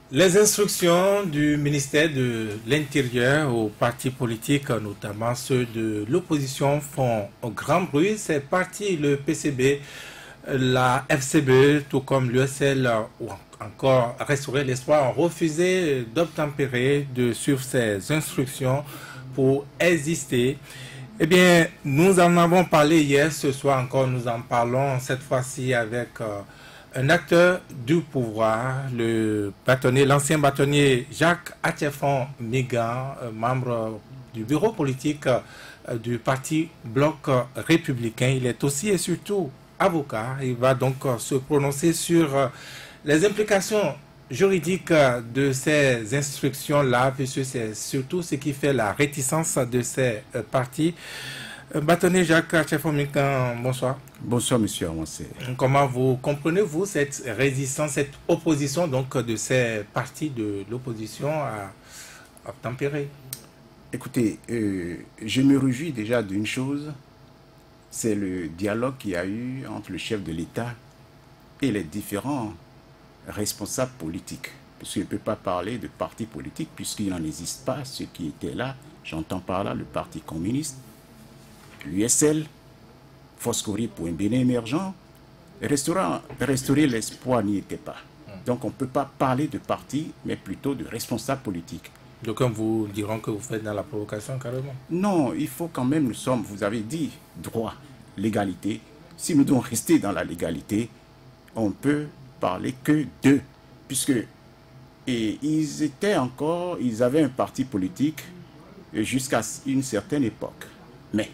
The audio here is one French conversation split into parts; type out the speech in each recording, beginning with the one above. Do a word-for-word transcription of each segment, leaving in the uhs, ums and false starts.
Les instructions du ministère de l'Intérieur aux partis politiques, notamment ceux de l'opposition, font grand bruit. Ces partis, le P C B, la F C B, tout comme l'U S L ou encore Restaurer l'Espoir, ont refusé d'obtempérer, de suivre ces instructions pour exister. Eh bien, nous en avons parlé hier, ce soir encore, nous en parlons cette fois-ci avec euh, un acteur du pouvoir, le bâtonnier, l'ancien bâtonnier Jacques Attiéfon Migan, euh, membre du bureau politique euh, du parti Bloc républicain. Il est aussi et surtout avocat. Il va donc euh, se prononcer sur euh, les implications juridique de ces instructions-là, puisque c'est surtout ce qui fait la réticence de ces euh, partis. Euh, bâtonnier Jacques Attiéfon Migan, bonsoir. Bonsoir, monsieur Avancé. Comment vous comprenez-vous cette résistance, cette opposition donc de ces partis de l'opposition à, à tempérer? Écoutez, euh, je me réjouis déjà d'une chose, c'est le dialogue qu'il y a eu entre le chef de l'État et les différents responsable politique, puisqu'il ne peut pas parler de parti politique, puisqu'il n'en existe pas. Ceux qui étaient là, j'entends par là le Parti communiste, l'U S L, Foscori pour un Bénin émergent, Restaurer, Restaurer l'Espoir n'y était pas. Donc on ne peut pas parler de parti, mais plutôt de responsable politique. Donc vous diront que vous faites dans la provocation carrément. Non, il faut quand même, nous sommes, vous avez dit, droit, légalité. Si nous devons rester dans la légalité, on peut parler que d'eux, puisque et ils étaient encore, ils avaient un parti politique jusqu'à une certaine époque, mais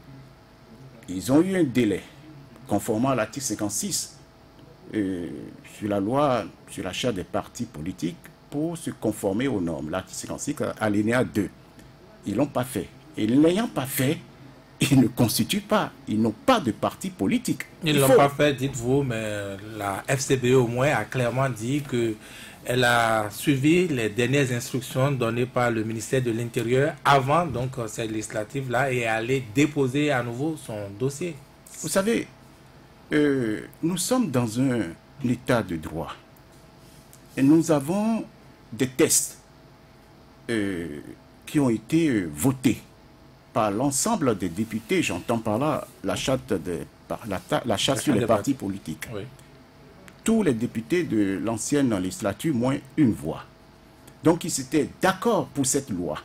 ils ont eu un délai conformément à l'article cinquante-six euh, sur la loi sur l'achat des partis politiques pour se conformer aux normes, l'article cinquante-six alinéa deux. Ils l'ont pas fait, et ne l'ayant pas fait, ils ne constituent pas, ils n'ont pas de parti politique. Ils ne l'ont faut... pas fait, dites-vous, mais la F C B au moins a clairement dit qu'elle a suivi les dernières instructions données par le ministère de l'Intérieur avant donc cette législative-là et aller déposer à nouveau son dossier. Vous savez, euh, nous sommes dans un, un état de droit et nous avons des tests euh, qui ont été euh, votés par l'ensemble des députés, j'entends par là la charte, de, par la, la charte sur les partis politiques. Oui. Tous les députés de l'ancienne législature, moins une voix. Donc ils étaient d'accord pour cette loi.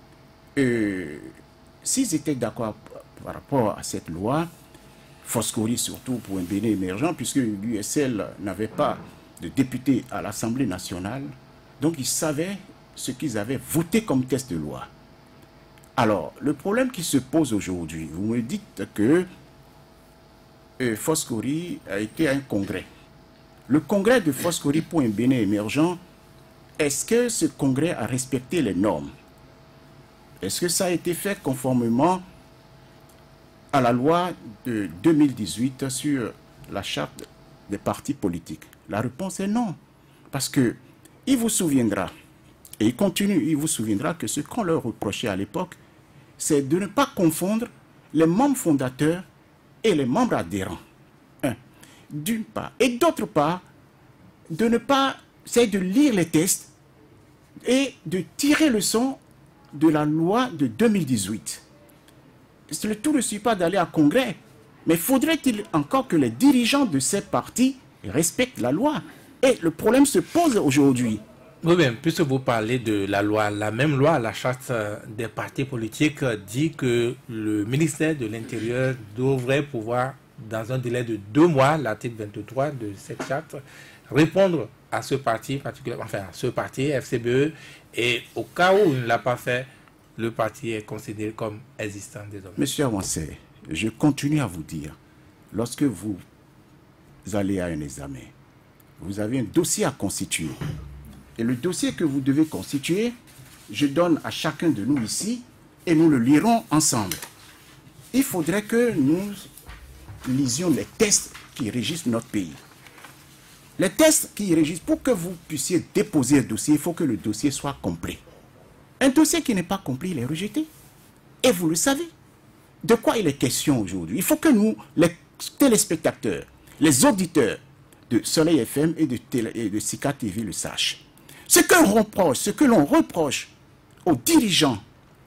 Euh, S'ils étaient d'accord par rapport à cette loi, Foscori surtout pour un Bénin émergent, puisque l'U S L n'avait pas de députés à l'Assemblée nationale, donc ils savaient ce qu'ils avaient voté comme test de loi. Alors, le problème qui se pose aujourd'hui, vous me dites que euh, Foscori a été à un congrès. Le congrès de Foscori pour un Bénin émergent, est-ce que ce congrès a respecté les normes? Est-ce que ça a été fait conformément à la loi de deux mille dix-huit sur la charte des partis politiques? La réponse est non. Parce que il vous souviendra, et il continue, il vous souviendra que ce qu'on leur reprochait à l'époque, c'est de ne pas confondre les membres fondateurs et les membres adhérents. Un, d'une part. Et d'autre part, de ne pas, c'est de lire les textes et de tirer le son de la loi de deux mille dix-huit. Le tout ne suffit pas d'aller à congrès, mais faudrait-il encore que les dirigeants de ces partis respectent la loi? Et le problème se pose aujourd'hui. Oui, bien, puisque vous parlez de la loi, la même loi, la charte des partis politiques, dit que le ministère de l'Intérieur devrait pouvoir, dans un délai de deux mois, l'article vingt-trois de cette charte, répondre à ce parti particulier, enfin à ce parti F C B E, et au cas où il ne l'a pas fait, le parti est considéré comme existant désormais. Monsieur Avancé, je continue à vous dire, lorsque vous allez à un examen, vous avez un dossier à constituer. Et le dossier que vous devez constituer, je donne à chacun de nous ici et nous le lirons ensemble. Il faudrait que nous lisions les tests qui régissent notre pays. Les tests qui régissent, pour que vous puissiez déposer un dossier, il faut que le dossier soit complet. Un dossier qui n'est pas complet, il est rejeté. Et vous le savez. De quoi il est question aujourd'hui? Il faut que nous, les téléspectateurs, les auditeurs de Soleil F M et de, télé, et de Sika T V le sachent. Ce que l'on reproche, ce que l'on reproche aux dirigeants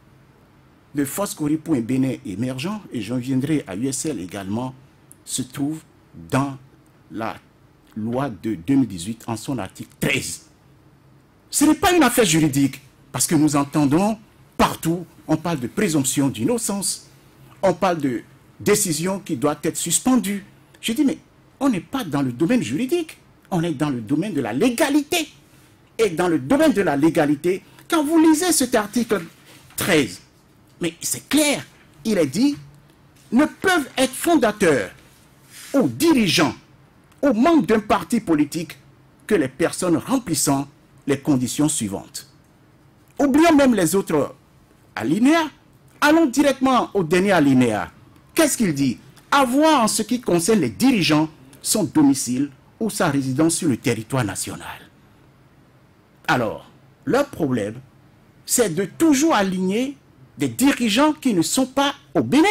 de Foscori pour un Bénin émergent, et j'en viendrai à U S L également, se trouve dans la loi de deux mille dix-huit en son article treize. Ce n'est pas une affaire juridique, parce que nous entendons partout, on parle de présomption d'innocence, on parle de décision qui doit être suspendue. Je dis, mais on n'est pas dans le domaine juridique, on est dans le domaine de la légalité. Et dans le domaine de la légalité, quand vous lisez cet article treize, mais c'est clair, il est dit, ne peuvent être fondateurs ou dirigeants ou membres d'un parti politique que les personnes remplissant les conditions suivantes. Oublions même les autres alinéas. Allons directement au dernier alinéa. Qu'est-ce qu'il dit? Avoir en ce qui concerne les dirigeants son domicile ou sa résidence sur le territoire national. Alors, leur problème, c'est de toujours aligner des dirigeants qui ne sont pas au Bénin.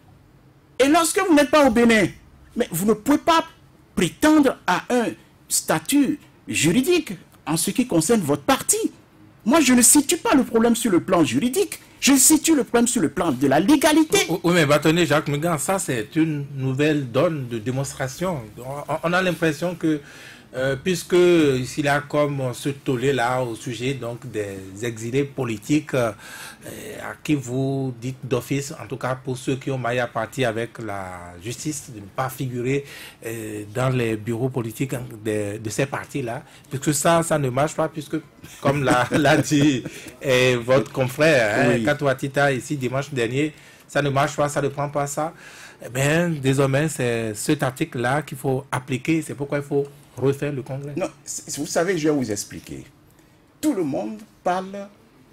Et lorsque vous n'êtes pas au Bénin, mais vous ne pouvez pas prétendre à un statut juridique en ce qui concerne votre parti. Moi, je ne situe pas le problème sur le plan juridique, je situe le problème sur le plan de la légalité. Oui, mais bâtonnier Jacques Mingan, ça c'est une nouvelle donne de démonstration. On a l'impression que, euh, puisque s'il y a comme ce tollé-là au sujet donc, des exilés politiques, euh, à qui vous dites d'office, en tout cas pour ceux qui ont maillé à partie avec la justice, de ne pas figurer euh, dans les bureaux politiques de, de ces partis-là, puisque ça, ça ne marche pas, puisque, comme l'a dit eh, votre confrère, oui. hein, Katouatita, ici, dimanche dernier, ça ne marche pas, ça ne prend pas ça. Eh bien, désormais, c'est cet article-là qu'il faut appliquer. C'est pourquoi il faut refaire le Congrès. Non, vous savez, je vais vous expliquer. Tout le monde parle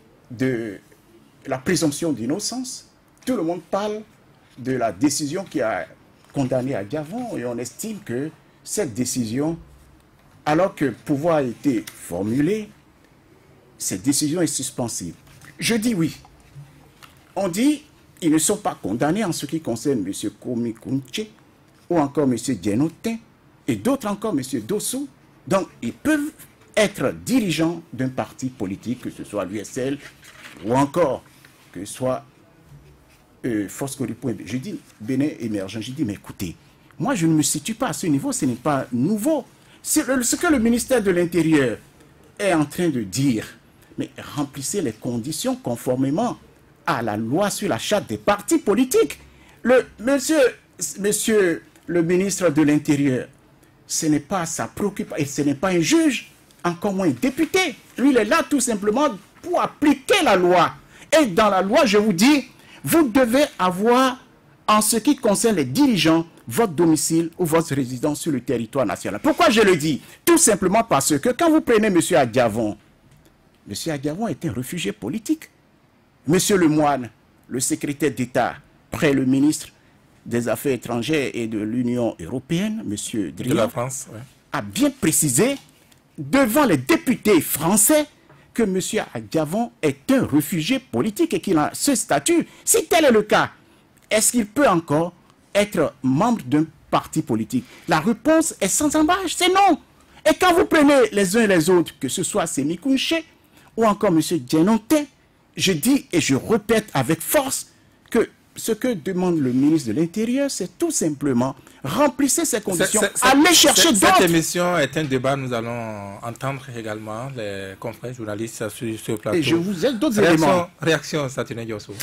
de la présomption d'innocence. Tout le monde parle de la décision qui a condamné Adjavon et on estime que cette décision, alors que le pouvoir a été formulé, cette décision est suspensive. Je dis oui. On dit ils ne sont pas condamnés en ce qui concerne M. Komi Kounche ou encore M. Djenotin et d'autres encore, M. Dossou. Donc, ils peuvent être dirigeants d'un parti politique, que ce soit l'U S L ou encore que ce soit euh, Foscori. Je dis Bénin émergent. Je dis, mais écoutez, moi, je ne me situe pas à ce niveau, ce n'est pas nouveau. Ce que le ministère de l'Intérieur est en train de dire, mais remplissez les conditions conformément à la loi sur la charte des partis politiques. Le, monsieur, monsieur le ministre de l'Intérieur, ce n'est pas sa préoccupation, et ce n'est pas un juge, encore moins un député. Lui, il est là tout simplement pour appliquer la loi. Et dans la loi, je vous dis, vous devez avoir, en ce qui concerne les dirigeants, votre domicile ou votre résidence sur le territoire national. Pourquoi je le dis? Tout simplement parce que quand vous prenez M. Adjavon, M. Adjavon est un réfugié politique. M. Lemoine, le secrétaire d'État, près le ministre des Affaires étrangères et de l'Union européenne, M. Drian, de la France, ouais. a bien précisé devant les députés français que M. Adjavon est un réfugié politique et qu'il a ce statut. Si tel est le cas, est-ce qu'il peut encore être membre d'un parti politique? La réponse est sans embâche, c'est non. Et quand vous prenez les uns et les autres, que ce soit Semi Kounche ou encore M. Djenotin, je dis et je répète avec force que ce que demande le ministre de l'Intérieur, c'est tout simplement remplissez ces conditions, c'est, c'est, allez chercher d'autres. Cette émission est un débat, nous allons entendre également les confrères journalistes sur ce plateau. Et je vous ai d'autres réaction, éléments. Réaction, Satiné Diosso.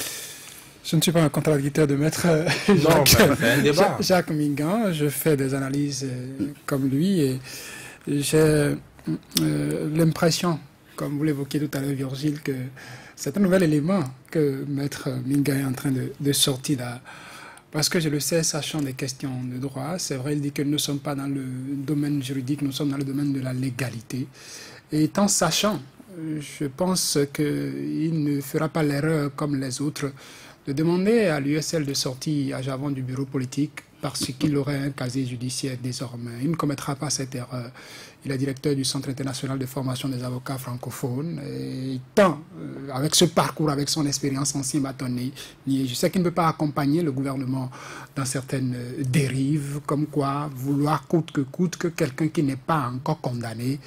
Je ne suis pas un contradicteur de maître non, Jacques, c'est un débat. Jacques Mingan. Je fais des analyses comme lui et j'ai euh, l'impression, comme vous l'évoquiez tout à l'heure, Virgile, que c'est un nouvel élément que maître Mingan est en train de, de sortir là. Parce que je le sais, sachant des questions de droit, c'est vrai, il dit que nous ne sommes pas dans le domaine juridique, nous sommes dans le domaine de la légalité. Et étant sachant, je pense qu'il ne fera pas l'erreur comme les autres de demander à l'U S L de sortir Adjavon du bureau politique parce qu'il aurait un casier judiciaire désormais. Il ne commettra pas cette erreur. Il est directeur du Centre international de formation des avocats francophones. Et tant, euh, avec ce parcours, avec son expérience ancien bâtonnier, je sais qu'il ne peut pas accompagner le gouvernement dans certaines dérives, comme quoi vouloir coûte que coûte que quelqu'un qui n'est pas encore condamné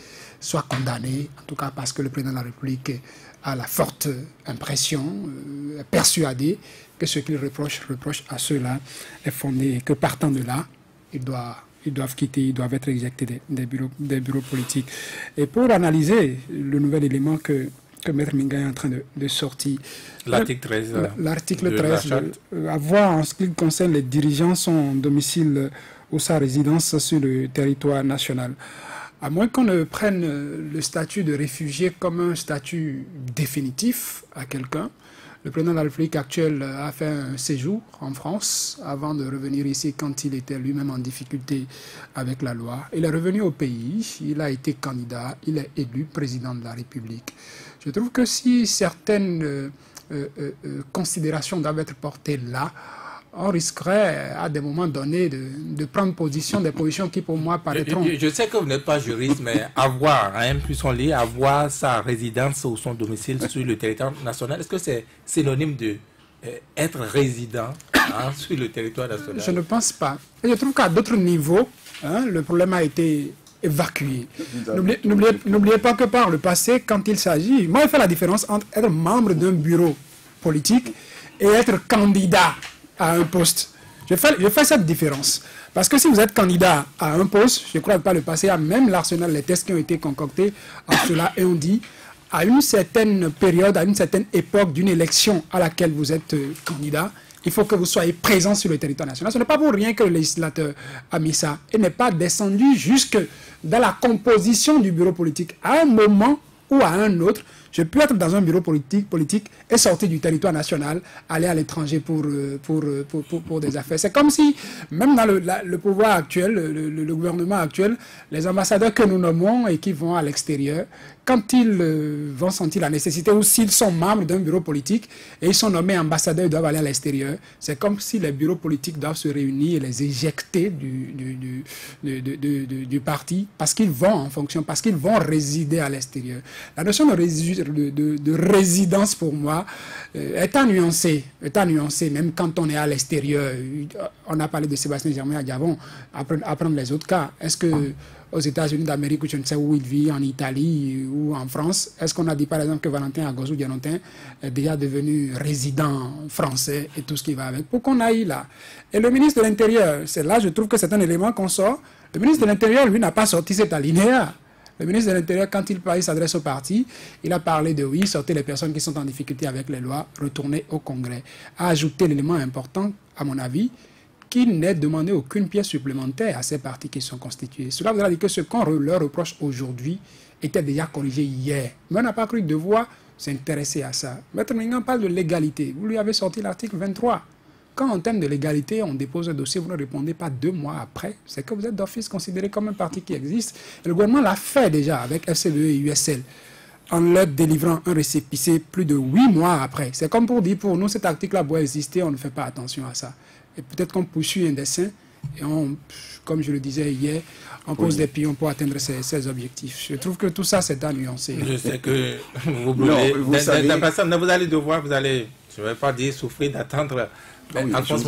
soit condamné, en tout cas parce que le président de la République a la forte impression, euh, persuadé que ce qu'il reproche, reproche à ceux-là est fondé et que partant de là, il doit... ils doivent quitter, ils doivent être éjectés des, des, bureaux, des bureaux politiques. Et pour analyser le nouvel élément que, que Maître Minga est en train de, de sortir, l'article treize, l'article treize euh, avoir en ce qui concerne les dirigeants son domicile ou sa résidence sur le territoire national. À moins qu'on ne prenne le statut de réfugié comme un statut définitif à quelqu'un, le président de la République actuelle a fait un séjour en France avant de revenir ici quand il était lui-même en difficulté avec la loi. Il est revenu au pays, il a été candidat, il est élu président de la République. Je trouve que si certaines euh, euh, euh, considérations doivent être portées là, on risquerait à des moments donnés de, de prendre position, des positions qui pour moi paraîtront... Je, je sais que vous n'êtes pas juriste, mais avoir, hein, plus on lit, avoir sa résidence ou son domicile sur le territoire national, est-ce que c'est synonyme de euh, être résident hein, sur le territoire national? Je ne pense pas. Et je trouve qu'à d'autres niveaux, hein, le problème a été évacué. N'oubliez pas que par le passé, quand il s'agit... Moi, je fais la différence entre être membre d'un bureau politique et être candidat à un poste. Je fais, je fais cette différence. Parce que si vous êtes candidat à un poste, je crois que par le passé, à même l'arsenal, les tests qui ont été concoctés à cela, et on dit, à une certaine période, à une certaine époque d'une élection à laquelle vous êtes euh, candidat, il faut que vous soyez présent sur le territoire national. Ce n'est pas pour rien que le législateur a mis ça. Il n'est pas descendu jusque dans la composition du bureau politique. À un moment ou à un autre, je peux être dans un bureau politique, politique et sortir du territoire national, aller à l'étranger pour, pour, pour, pour, pour des affaires. C'est comme si, même dans le, la, le pouvoir actuel, le, le, le gouvernement actuel, les ambassadeurs que nous nommons et qui vont à l'extérieur, quand ils euh, vont sentir la nécessité, ou s'ils sont membres d'un bureau politique et ils sont nommés ambassadeurs et doivent aller à l'extérieur, c'est comme si les bureaux politiques doivent se réunir et les éjecter du, du, du, du, du, du, du, du parti parce qu'ils vont en fonction, parce qu'ils vont résider à l'extérieur. La notion de, de, de, de résidence pour moi euh, est à nuancer, est à nuancer, même quand on est à l'extérieur. On a parlé de Sébastien Germain à Gabon, apprendre, apprendre les autres cas. Est-ce que aux États-Unis d'Amérique, ou je ne sais où il vit, en Italie ou en France, est-ce qu'on a dit par exemple que Valentin Agozou-Dianontin est déjà devenu résident français et tout ce qui va avec, pour qu'on aille là. Et le ministre de l'Intérieur, c'est là je trouve que c'est un élément qu'on sort. Le ministre de l'Intérieur, lui, n'a pas sorti cet alinéa. Le ministre de l'Intérieur, quand il, il s'adresse au parti, il a parlé de oui, sortez les personnes qui sont en difficulté avec les lois, retournez au Congrès. A ajouté l'élément important, à mon avis, qu'il n'ait demandé aucune pièce supplémentaire à ces partis qui sont constitués. Cela voudra dire que ce qu'on leur reproche aujourd'hui était déjà corrigé hier. Mais on n'a pas cru devoir s'intéresser à ça. Maître Mingan parle de l'égalité. Vous lui avez sorti l'article vingt-trois. Quand en termes de l'égalité, on dépose un dossier, vous ne répondez pas deux mois après, c'est que vous êtes d'office considéré comme un parti qui existe. Et le gouvernement l'a fait déjà avec F C V E et U S L, en leur délivrant un récépissé plus de huit mois après. C'est comme pour dire, pour nous, cet article-là doit exister, on ne fait pas attention à ça. Et peut-être qu'on poursuit un dessin et on, comme je le disais hier, on pose oui. des pions pour atteindre ces, ces objectifs. Je trouve que tout ça, c'est à nuancer. Je sais que vous voulez... Vous, savez... vous allez devoir, vous allez, je ne vais pas dire souffrir d'attendre... Ah oui, Alphonse,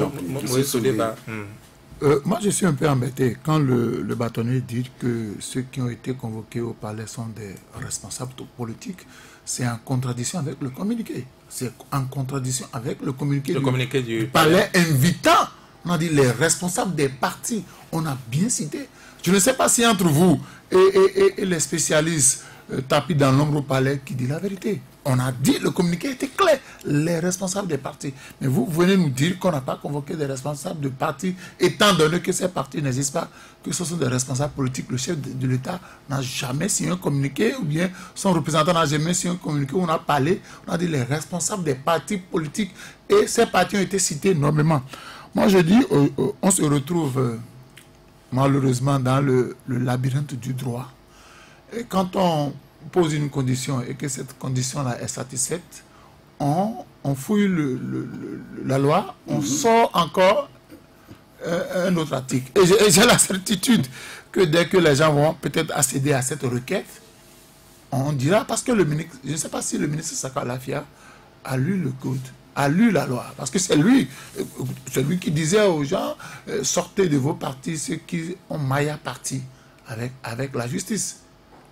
euh, moi, je suis un peu embêté quand le, le bâtonnier dit que ceux qui ont été convoqués au palais sont des responsables politiques. C'est en contradiction avec le communiqué. C'est en contradiction avec le communiqué, le du, communiqué du, du palais invitant. On a dit les responsables des partis. On a bien cité. Je ne sais pas si entre vous et, et, et, et les spécialistes euh, tapis dans l'ombre au palais qui dit la vérité. On a dit, le communiqué était clair, les responsables des partis. Mais vous venez nous dire qu'on n'a pas convoqué des responsables de partis, étant donné que ces partis n'existent pas, que ce sont des responsables politiques. Le chef de, de l'État n'a jamais signé un communiqué, ou bien son représentant n'a jamais signé un communiqué où on a parlé, on a dit les responsables des partis politiques, et ces partis ont été cités énormément. Moi je dis, euh, euh, on se retrouve euh, malheureusement dans le, le labyrinthe du droit. Et quand on pose une condition et que cette condition-là est satisfaite, on, on fouille le, le, le, la loi, on mm-hmm. sort encore euh, un autre article. Et j'ai la certitude que dès que les gens vont peut-être accéder à cette requête, on dira, parce que le ministre, je ne sais pas si le ministre Saka Lafia a lu le code, a lu la loi, parce que c'est lui, c'est lui qui disait aux gens, euh, sortez de vos partis ceux qui ont maille à partie avec, avec la justice.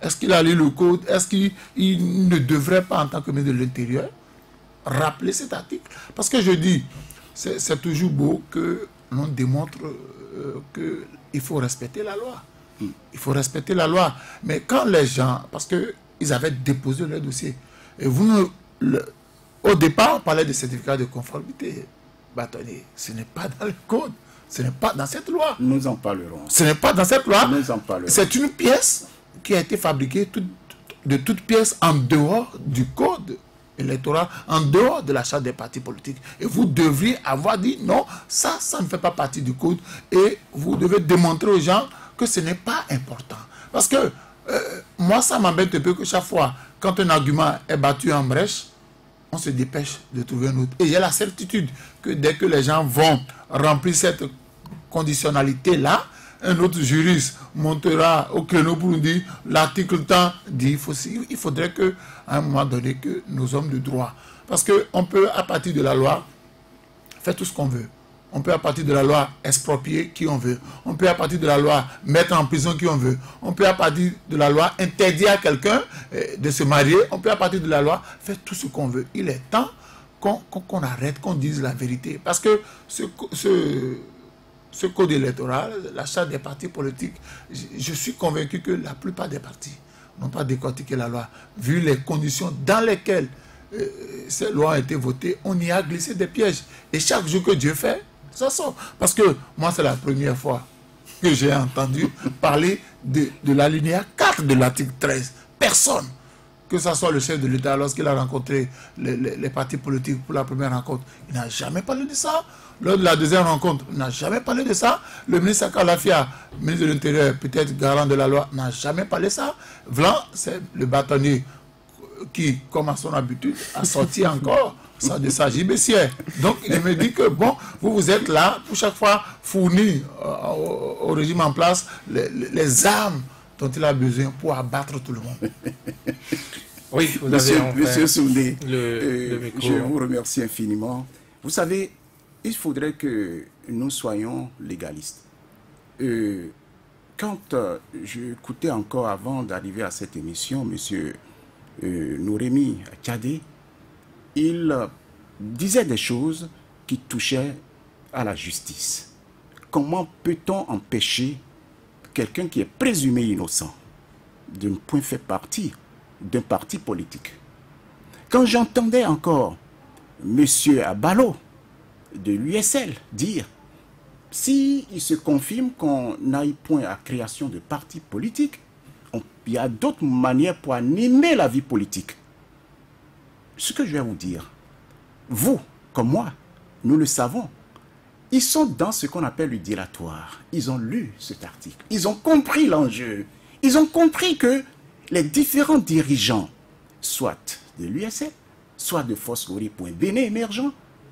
Est-ce qu'il a lu le code? Est-ce qu'il ne devrait pas, en tant que ministre de l'Intérieur, rappeler cet article? Parce que je dis, c'est toujours beau que l'on démontre euh, qu'il faut respecter la loi. Il faut respecter la loi. Mais quand les gens, parce qu'ils avaient déposé leur dossier, et vous, ne, le, au départ, on parlait de certificat de conformité. Bah, attendez, ce n'est pas dans le code. Ce n'est pas dans cette loi. Nous en parlerons. Ce n'est pas dans cette loi. Nous en parlerons. C'est une pièce qui a été fabriquée tout, de toutes pièces en dehors du code électoral, en dehors de la charte des partis politiques. Et vous devriez avoir dit non, ça, ça ne fait pas partie du code. Et vous devez démontrer aux gens que ce n'est pas important. Parce que euh, moi, ça m'embête un peu que chaque fois, quand un argument est battu en brèche, on se dépêche de trouver un autre. Et j'ai la certitude que dès que les gens vont remplir cette conditionnalité-là, un autre juriste montera au créneau pour nous dire l'article tant dit. Il faudrait qu'à un moment donné, que nos hommes de droit, parce qu'on peut, à partir de la loi, faire tout ce qu'on veut. On peut, à partir de la loi, exproprier qui on veut. On peut, à partir de la loi, mettre en prison qui on veut. On peut, à partir de la loi, interdire à quelqu'un de se marier. On peut, à partir de la loi, faire tout ce qu'on veut. Il est temps qu'on qu'on arrête, qu'on dise la vérité. Parce que ce, ce, ce code électoral, la charte des partis politiques, je, je suis convaincu que la plupart des partis n'ont pas décortiqué la loi. Vu les conditions dans lesquelles euh, ces lois ont été votées, on y a glissé des pièges. Et chaque jour que Dieu fait, ça sort. Parce que moi, c'est la première fois que j'ai entendu parler de, de l'alinéa quatre de l'article treize. Personne, que ce soit le chef de l'État, lorsqu'il a rencontré les, les, les partis politiques pour la première rencontre, il n'a jamais parlé de ça. Lors de la deuxième rencontre, il n'a jamais parlé de ça. Le ministre Kalafia, ministre de l'Intérieur, peut-être garant de la loi, n'a jamais parlé de ça. Vlan, c'est le bâtonnier qui, comme à son habitude, a sorti encore ça de sa gibecière. Donc, il me dit que, bon, vous, vous êtes là pour chaque fois fournir euh, au, au régime en place les, les armes dont il a besoin pour abattre tout le monde. Oui, vous monsieur, avez monsieur Soundé, le, euh, le micro. je vous remercie infiniment. Vous savez, il faudrait que nous soyons légalistes. Euh, quand euh, j'écoutais encore avant d'arriver à cette émission, monsieur euh, Nouremi Tchadé, il euh, disait des choses qui touchaient à la justice. Comment peut-on empêcher quelqu'un qui est présumé innocent de ne point faire partie d'un parti politique? Quand j'entendais encore M. Abalo de l'U S L dire si il se confirme qu'on n'aille point à création de partis politiques, on, il y a d'autres manières pour animer la vie politique. Ce que je vais vous dire, vous, comme moi, nous le savons, ils sont dans ce qu'on appelle le dilatoire. Ils ont lu cet article. Ils ont compris l'enjeu. Ils ont compris que les différents dirigeants, soit de l'U S L, soit de Foscori.Béné émergent,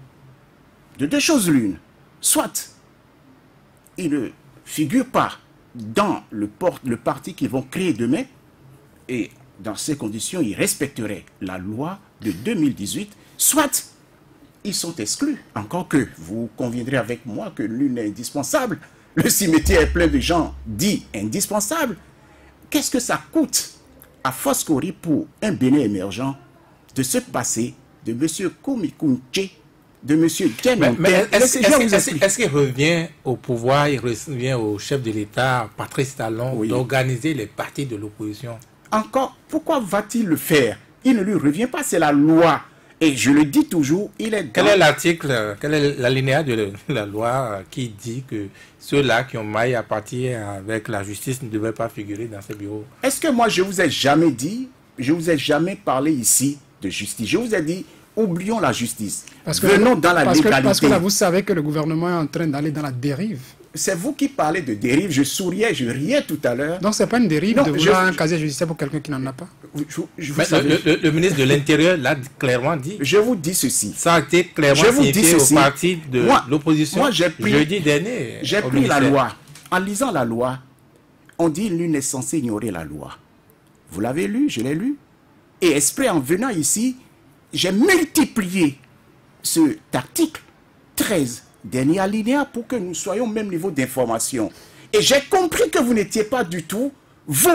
de deux choses l'une. Soit ils ne figurent pas dans le, port, le parti qu'ils vont créer demain, et dans ces conditions, ils respecteraient la loi de deux mille dix-huit, soit ils sont exclus. Encore que vous conviendrez avec moi que l'une est indispensable. Le cimetière est plein de gens dits indispensables. Qu'est-ce que ça coûte à Foscori pour un Bénin émergent de se passer de M. Komikunche, de M. Djenon? Mais, mais est-ce est est est qu'il revient au pouvoir, il revient au chef de l'État, Patrice Talon, oui, d'organiser les partis de l'opposition? Encore, pourquoi va-t-il le faire? Il ne lui revient pas, c'est la loi. Et je le dis toujours, il est... Quel est l'article, quel est l'alinéa de la loi qui dit que ceux-là qui ont maille à partir avec la justice ne devraient pas figurer dans ces bureaux? Est-ce que moi, je vous ai jamais dit, je vous ai jamais parlé ici de justice? Je vous ai dit, oublions la justice. Parce que, venons dans la parce légalité. Que, parce que là, vous savez que le gouvernement est en train d'aller dans la dérive. C'est vous qui parlez de dérive. Je souriais, je riais tout à l'heure. Donc, ce n'est pas une dérive non, de vouloir je, un casier judiciaire pour quelqu'un qui n'en a pas. Je, je, Mais le, le, le ministre de l'Intérieur l'a clairement dit. Je vous dis ceci. Ça a été clairement signifié au parti de l'opposition jeudi dernier. J'ai pris ministère. la loi. En lisant la loi, on dit nul n'est censé ignorer la loi. Vous l'avez lu, je l'ai lu. Et exprès en venant ici, j'ai multiplié cet article treize. Dernier alinéa pour que nous soyons au même niveau d'information. Et j'ai compris que vous n'étiez pas du tout, vous,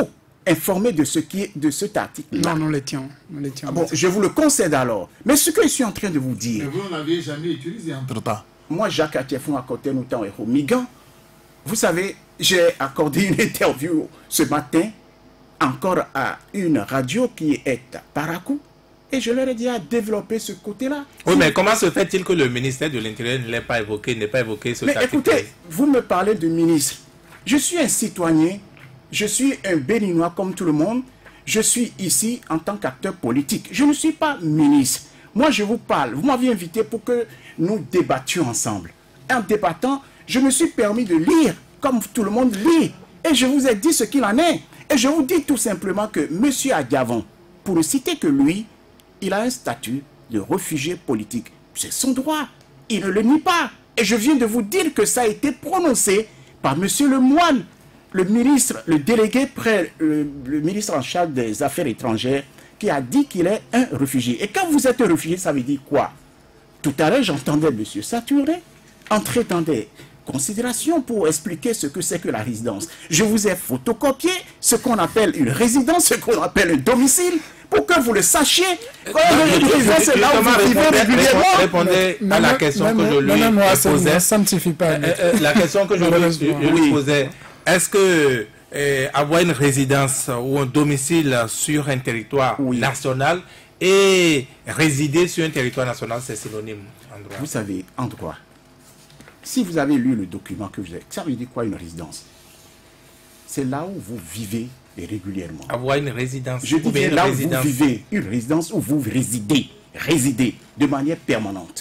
informé de ce qui est de cet article-là. Non, nous l'étions. Nous l'étions. Ah bon, je vous le concède alors. Mais ce que je suis en train de vous dire... Mais vous ne l'aviez jamais utilisé entre-temps. Moi, Jacques Atiefon, à côté nous temps et Migan, vous savez, j'ai accordé une interview ce matin, encore à une radio qui est à Parakou, et je leur ai dit à développer ce côté-là. Oui, mais comment se fait-il que le ministère de l'Intérieur ne l'ait pas évoqué, n'ait pas évoqué ce Mais article? écoutez, vous me parlez de ministre. Je suis un citoyen, je suis un Béninois comme tout le monde. Je suis ici en tant qu'acteur politique. Je ne suis pas ministre. Moi, je vous parle. Vous m'aviez invité pour que nous débattions ensemble. En débattant, je me suis permis de lire comme tout le monde lit. Et je vous ai dit ce qu'il en est. Et je vous dis tout simplement que M. Adiavon, pour ne citer que lui, il a un statut de réfugié politique. C'est son droit. Il ne le nie pas. Et je viens de vous dire que ça a été prononcé par M. Lemoine, le ministre, le délégué près, le, le ministre en charge des Affaires étrangères, qui a dit qu'il est un réfugié. Et quand vous êtes un réfugié, ça veut dire quoi? Tout à l'heure, j'entendais M. Saturé entrer dans des considérations pour expliquer ce que c'est que la résidence. Je vous ai photocopié ce qu'on appelle une résidence, ce qu'on appelle un domicile, pour que vous le sachiez. C'est là où vous vivez régulièrement. Répondez à la question que je lui posais. Ça ne suffit pas. La question que je lui posais, est-ce que euh, avoir une résidence ou un domicile sur un territoire oui. national et résider sur un territoire national, c'est synonyme en droit? Vous savez, en droit, si vous avez lu le document que vous avez, ça veut dire quoi une résidence? C'est là où vous vivez régulièrement. Avoir une résidence. Je dis bien là où vous vivez, une résidence où vous résidez, résidez de manière permanente.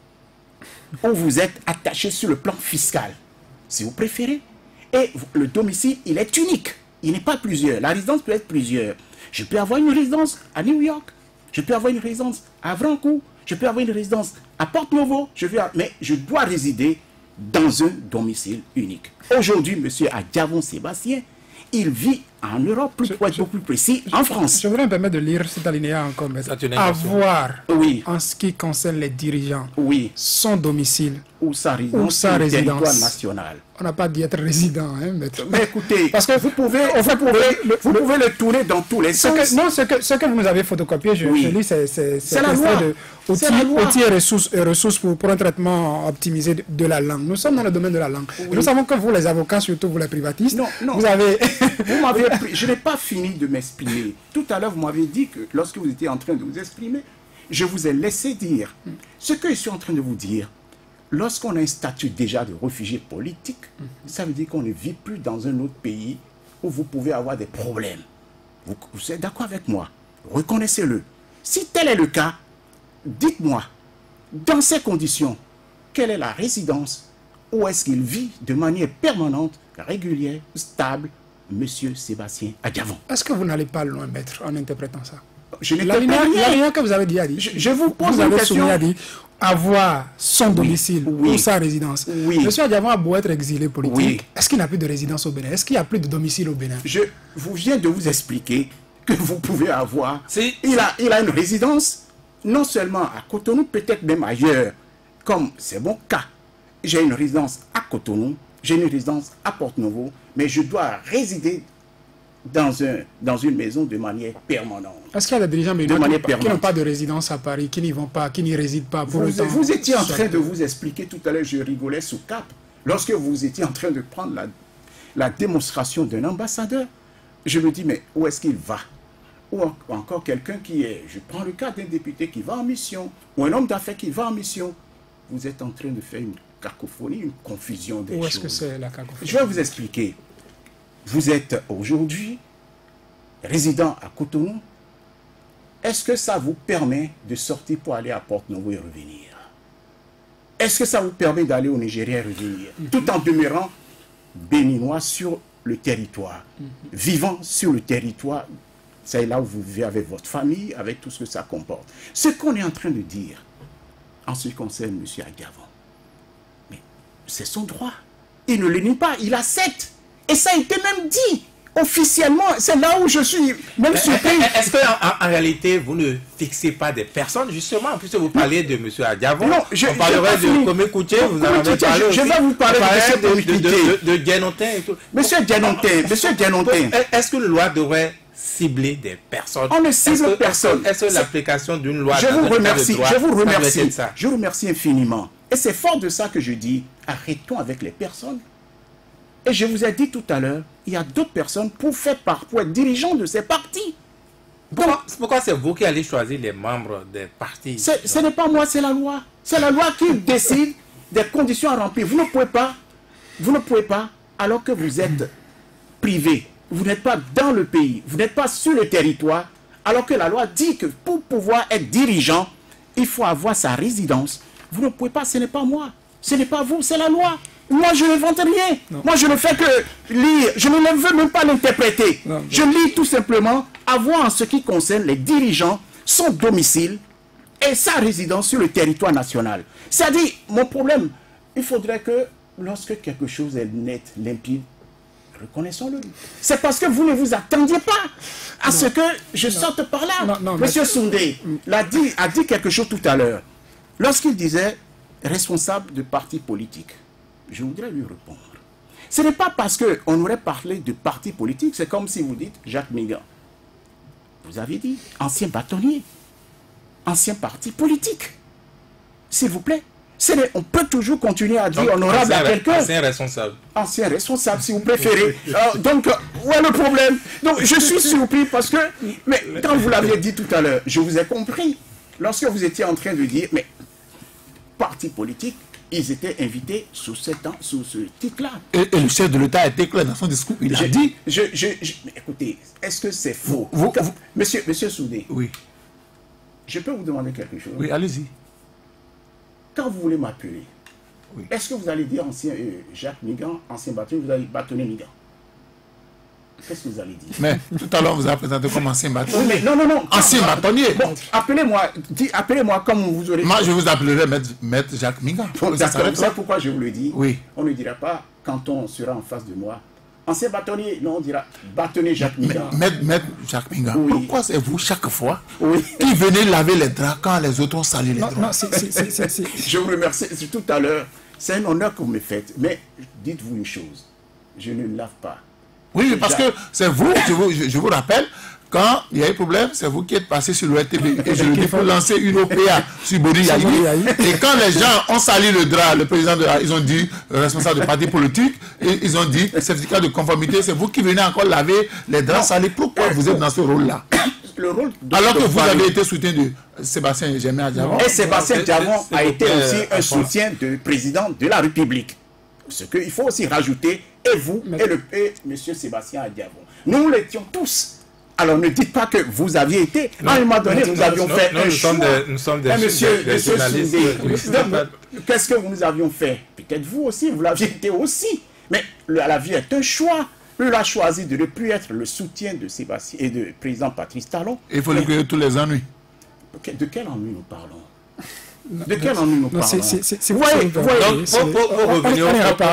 Où vous êtes attaché sur le plan fiscal, si vous préférez. Et le domicile, il est unique. Il n'est pas plusieurs. La résidence peut être plusieurs. Je peux avoir une résidence à New York. Je peux avoir une résidence à Vancouver. Je peux avoir une résidence à Porte-Novo. Je vais, mais je dois résider dans un domicile unique. Aujourd'hui, M. Adiavon Sébastien, il vit en Europe, plus, pour être beaucoup plus précis, en France. Je voudrais me permettre de lire cet alinéa encore, mais avoir, oui. en ce qui concerne les dirigeants, oui. son domicile ou sa résidence, ou sa résidence national. On n'a pas dit être résident, hein, maître. Mais écoutez, parce que vous pouvez, vous, vous pouvez, le, vous pouvez le tourner dans tous les sens. Que, non, ce que, ce que vous nous avez photocopié, je, oui. je lis, c'est la loi. de outils, outils et ressources, et ressources pour, pour un traitement optimisé de, de la langue. Nous sommes dans le domaine de la langue. Oui. Nous savons que vous, les avocats, surtout vous les privatistes, non, non. vous avez... vous m'avez je n'ai pas fini de m'exprimer. Tout à l'heure, vous m'avez dit que lorsque vous étiez en train de vous exprimer, je vous ai laissé dire. Ce que je suis en train de vous dire, lorsqu'on a un statut déjà de réfugié politique, mm-hmm. ça veut dire qu'on ne vit plus dans un autre pays où vous pouvez avoir des problèmes. Vous, vous êtes d'accord avec moi? Reconnaissez-le. Si tel est le cas, dites-moi, dans ces conditions, quelle est la résidence? Où est-ce qu'il vit de manière permanente, régulière, stable, Monsieur Sébastien Adiavon? Est-ce que vous n'allez pas loin, maître, en interprétant ça? Je n'ai pas rien que vous avez dit à dire. Je, je vous pose vous une avez question. À dire, avoir son domicile oui. ou sa résidence. Oui. Monsieur Adiavon a beau être exilé politique. Oui. Est-ce qu'il n'a plus de résidence au Bénin? Est-ce qu'il n'y a plus de domicile au Bénin? Je vous viens de vous expliquer que vous pouvez avoir. Si. Il a, il a une résidence, non seulement à Cotonou, peut-être même ailleurs. Comme c'est mon cas. J'ai une résidence à Cotonou, j'ai une résidence à Porte-Novo, mais je dois résider dans, un, dans une maison de manière permanente. Est-ce qu'il y a des dirigeants de qui n'ont pas de résidence à Paris, qui n'y vont pas, qui n'y résident pas pour vous, le temps? Vous étiez en train de vous expliquer tout à l'heure, je rigolais sous cap, lorsque vous étiez en train de prendre la, la démonstration d'un ambassadeur. Je me dis, mais où est-ce qu'il va? Ou encore quelqu'un qui est, je prends le cas d'un député qui va en mission, ou un homme d'affaires qui va en mission. Vous êtes en train de faire une cacophonie, une confusion des choses. Où est-ce que c'est la cacophonie? Je vais vous expliquer. Vous êtes aujourd'hui résident à Cotonou. Est-ce que ça vous permet de sortir pour aller à Porte-Novo et revenir? Est-ce que ça vous permet d'aller au Nigeria et revenir? Mm-hmm. Tout en demeurant béninois sur le territoire, mm-hmm. vivant sur le territoire, c'est là où vous vivez avec votre famille, avec tout ce que ça comporte. Ce qu'on est en train de dire, en ce qui concerne M. Adiavon, mais c'est son droit. Il ne le nie pas, il accepte. Et ça a été même dit officiellement, c'est là où je suis même surpris. Est-ce qu'en en, en réalité, vous ne fixez pas des personnes, justement, puisque vous parlez de M. Adiavon, non, je, on parlerait de Comé Koutié, vous en avez parlé je, je vais vous parler de de de, de, de, de Dianontin et tout. Monsieur Dianontin, Monsieur Dianontin. Est-ce que la loi devrait cibler des personnes? On ne cible personne. Est-ce que l'application d'une loi... Je vous remercie, droit, je vous remercie, ça? je vous remercie infiniment. Et c'est fort de ça que je dis, arrêtons avec les personnes. Et je vous ai dit tout à l'heure, il y a d'autres personnes pour faire part, pour être dirigeants de ces partis. Pourquoi, pourquoi c'est vous qui allez choisir les membres des partis? Ce n'est pas moi, c'est la loi. C'est la loi qui décide des conditions à remplir. Vous ne pouvez pas, vous ne pouvez pas, alors que vous êtes privé, vous n'êtes pas dans le pays, vous n'êtes pas sur le territoire, alors que la loi dit que pour pouvoir être dirigeant, il faut avoir sa résidence. Vous ne pouvez pas, ce n'est pas moi, ce n'est pas vous, c'est la loi. Moi, je n'invente rien. Non. Moi, je ne fais que lire. Je ne veux même pas l'interpréter. Je lis tout simplement avoir en ce qui concerne les dirigeants, son domicile et sa résidence sur le territoire national. C'est-à-dire, mon problème, il faudrait que lorsque quelque chose est net, limpide, reconnaissons-le. C'est parce que vous ne vous attendiez pas à non. ce que je non. sorte par là. Non, non, Monsieur mais... Soundé l'a dit, a dit quelque chose tout à l'heure. Lorsqu'il disait responsable de parti politique. Je voudrais lui répondre. Ce n'est pas parce qu'on aurait parlé de parti politique, c'est comme si vous dites Jacques Migan. Vous avez dit ancien bâtonnier, ancien parti politique. S'il vous plaît. On peut toujours continuer à dire donc, honorable à quelqu'un. Ancien responsable. Ancien responsable, si vous préférez. euh, donc, où est le problème? Donc, je suis surpris parce que, mais quand vous l'aviez dit tout à l'heure, je vous ai compris. Lorsque vous étiez en train de dire, mais parti politique, ils étaient invités sous, cette, sous ce titre-là. Et, et le chef de l'État a été clair dans son discours. Il je, a dit... Je, je, je, mais écoutez, est-ce que c'est faux? vous, Quand, vous, monsieur, monsieur Soudé, oui. Je peux vous demander quelque chose? Oui, allez-y. Quand vous voulez m'appeler, oui. Est-ce que vous allez dire ancien euh, Jacques Migan, ancien bâtonnier, vous allez bâtonner Migan? Qu'est-ce que vous allez dire? Mais tout à l'heure, vous avez présenté comme ancien bâtonnier. Oui, non, non, non. Ancien bâtonnier. Bon, appelez-moi, appelez-moi comme vous aurez... Moi, je vous appellerai maître, maître Jacques Migan. Bon, d'accord, c'est pourquoi je vous le dis. Oui. On ne dira pas, quand on sera en face de moi, ancien bâtonnier, non, on dira bâtonnier Jacques Migan. Maître, maître Jacques Migan, oui. Pourquoi c'est vous, chaque fois, oui. qui venez laver les draps quand les autres ont sali les non, draps? Non, c'est, c'est, c'est, c'est... Je vous remercie, tout à l'heure, c'est un honneur que vous me faites, mais dites-vous une chose, je ne lave pas. Oui, parce que c'est vous, je vous, je, je vous rappelle, quand il y a eu problème, c'est vous qui êtes passé sur le R T B. Et je le dis pour lancer une O P A sur Bori Yahi. Et quand les gens ont sali le drap, le président de la, ils ont dit, le responsable de parti politique, et ils ont dit, certificat de conformité, c'est vous qui venez encore laver les draps salis. Pourquoi vous êtes dans ce rôle-là? Le rôle alors que vous avez été soutien de Sébastien Germain Adiavon. Et Sébastien Adiavon a été aussi un soutien du président de la République. Ce qu'il faut aussi rajouter, et vous, et le et M. Sébastien Adiavon. Nous l'étions tous. Alors ne dites pas que vous aviez été. À un moment donné, nous avions fait un choix. Nous sommes des journalistes. Qu'est-ce que nous avions fait? Peut-être vous aussi, vous l'aviez été aussi. Mais la vie est un choix. Il a choisi de ne plus être le soutien de Sébastien et de président Patrice Talon. Il faut lui créer tous les ennuis. De quel ennui nous parlons? De quel ennui nous parlons? Vous voyez, donc, pour, pour, pour revenir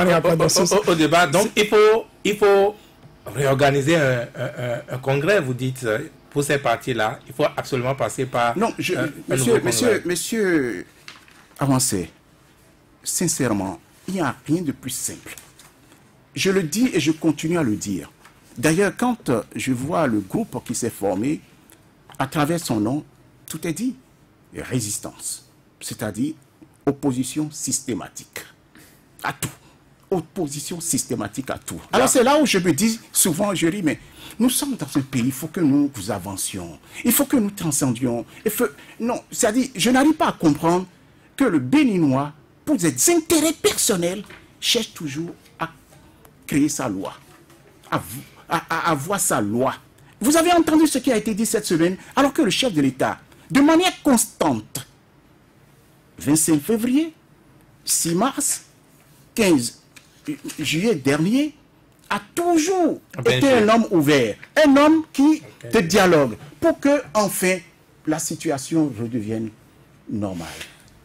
au, au, au, au débat, donc il faut, il faut réorganiser un, un, un congrès, vous dites, pour ces partis-là. Il faut absolument passer par... Non, je, un, monsieur, un monsieur, monsieur Avancé, sincèrement, il n'y a rien de plus simple. Je le dis et je continue à le dire. D'ailleurs, quand je vois le groupe qui s'est formé, à travers son nom, tout est dit. Résistance, c'est-à-dire opposition systématique à tout. Opposition systématique à tout. Alors c'est là où je me dis, souvent je dis, mais nous sommes dans un pays, il faut que nous, nous avancions, il faut que nous transcendions. Il faut... Non, c'est-à-dire, je n'arrive pas à comprendre que le Béninois, pour des intérêts personnels, cherche toujours à créer sa loi, à, à, à avoir sa loi. Vous avez entendu ce qui a été dit cette semaine, alors que le chef de l'État, de manière constante, vingt-cinq février, six mars, quinze juillet dernier, a toujours été sûr. un homme ouvert, un homme qui okay. de dialogue, pour que, enfin, la situation redevienne normale. Ok,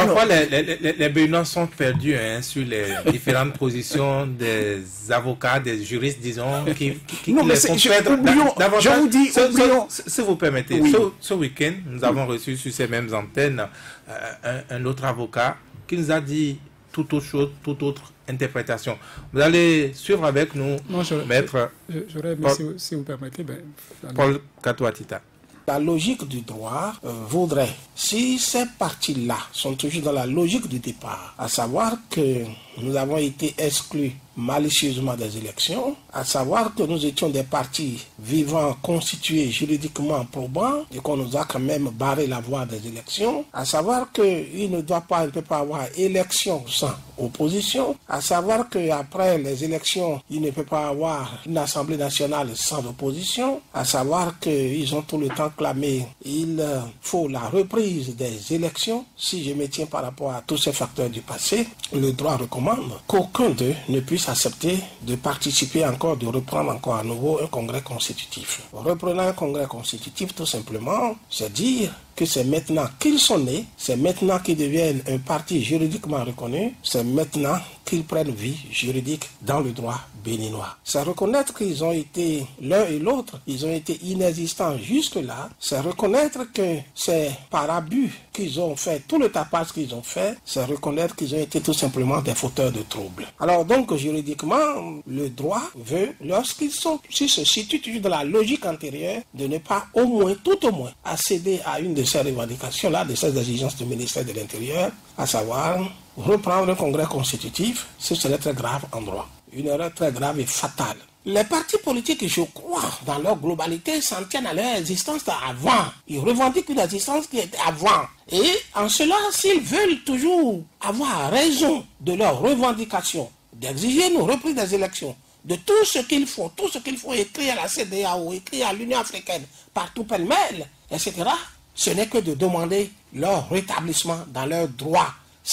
parfois les, les, les, les Béninois sont perdus hein, sur les différentes positions des avocats, des juristes, disons, qui, qui, qui non, les mais font je, perdre oublions, davantage. Je vous dis, ce, oublions. ce, si vous permettez, Oui. ce, ce week-end, nous avons reçu sur ces mêmes antennes euh, un, un autre avocat qui nous a dit tout autre chose, toute autre interprétation. Vous allez suivre avec nous, Non, je, maître je, j'aurais aimé, Paul, si, vous, si vous permettez, ben, Paul Katoatita. La logique du droit euh, voudrait, si ces partis-là sont toujours dans la logique du départ, à savoir que nous avons été exclus malicieusement des élections, à savoir que nous étions des partis vivants, constitués, juridiquement probants, et qu'on nous a quand même barré la voie des élections, à savoir qu'il ne doit pas, il ne peut pas avoir élection sans opposition, à savoir qu'après les élections, il ne peut pas avoir une Assemblée nationale sans opposition, à savoir qu'ils ont tout le temps clamé, il faut la reprise des élections. Si je me tiens par rapport à tous ces facteurs du passé, le droit recommande qu'aucun d'eux ne puisse accepter de participer encore, de reprendre encore à nouveau un congrès constitutif. Reprenant un congrès constitutif, tout simplement, c'est dire que c'est maintenant qu'ils sont nés, c'est maintenant qu'ils deviennent un parti juridiquement reconnu, c'est maintenant qu'ils prennent vie juridique dans le droit béninois. C'est reconnaître qu'ils ont été, l'un et l'autre, ils ont été inexistants jusque-là, c'est reconnaître que c'est par abus qu'ils ont fait, tout le tapage qu'ils ont fait, c'est reconnaître qu'ils ont été tout simplement des fauteurs de troubles. Alors donc, juridiquement, le droit veut, lorsqu'ils sont, s'ils se situent toujours dans la logique antérieure, de ne pas au moins, tout au moins, accéder à une de ces revendications-là, de ces exigences du ministère de l'Intérieur, à savoir reprendre un congrès constitutif, ce serait très grave en droit. Une erreur très grave et fatale. Les partis politiques, je crois, dans leur globalité, s'en tiennent à leur existence d'avant. Ils revendiquent une existence qui était avant. Et en cela, s'ils veulent toujours avoir raison de leurs revendications, d'exiger une reprise des élections, de tout ce qu'il faut, tout ce qu'il faut écrire à la C D A O, écrire à l'Union africaine, partout pêle-mêle, et cetera, ce n'est que de demander leur rétablissement dans leurs droits.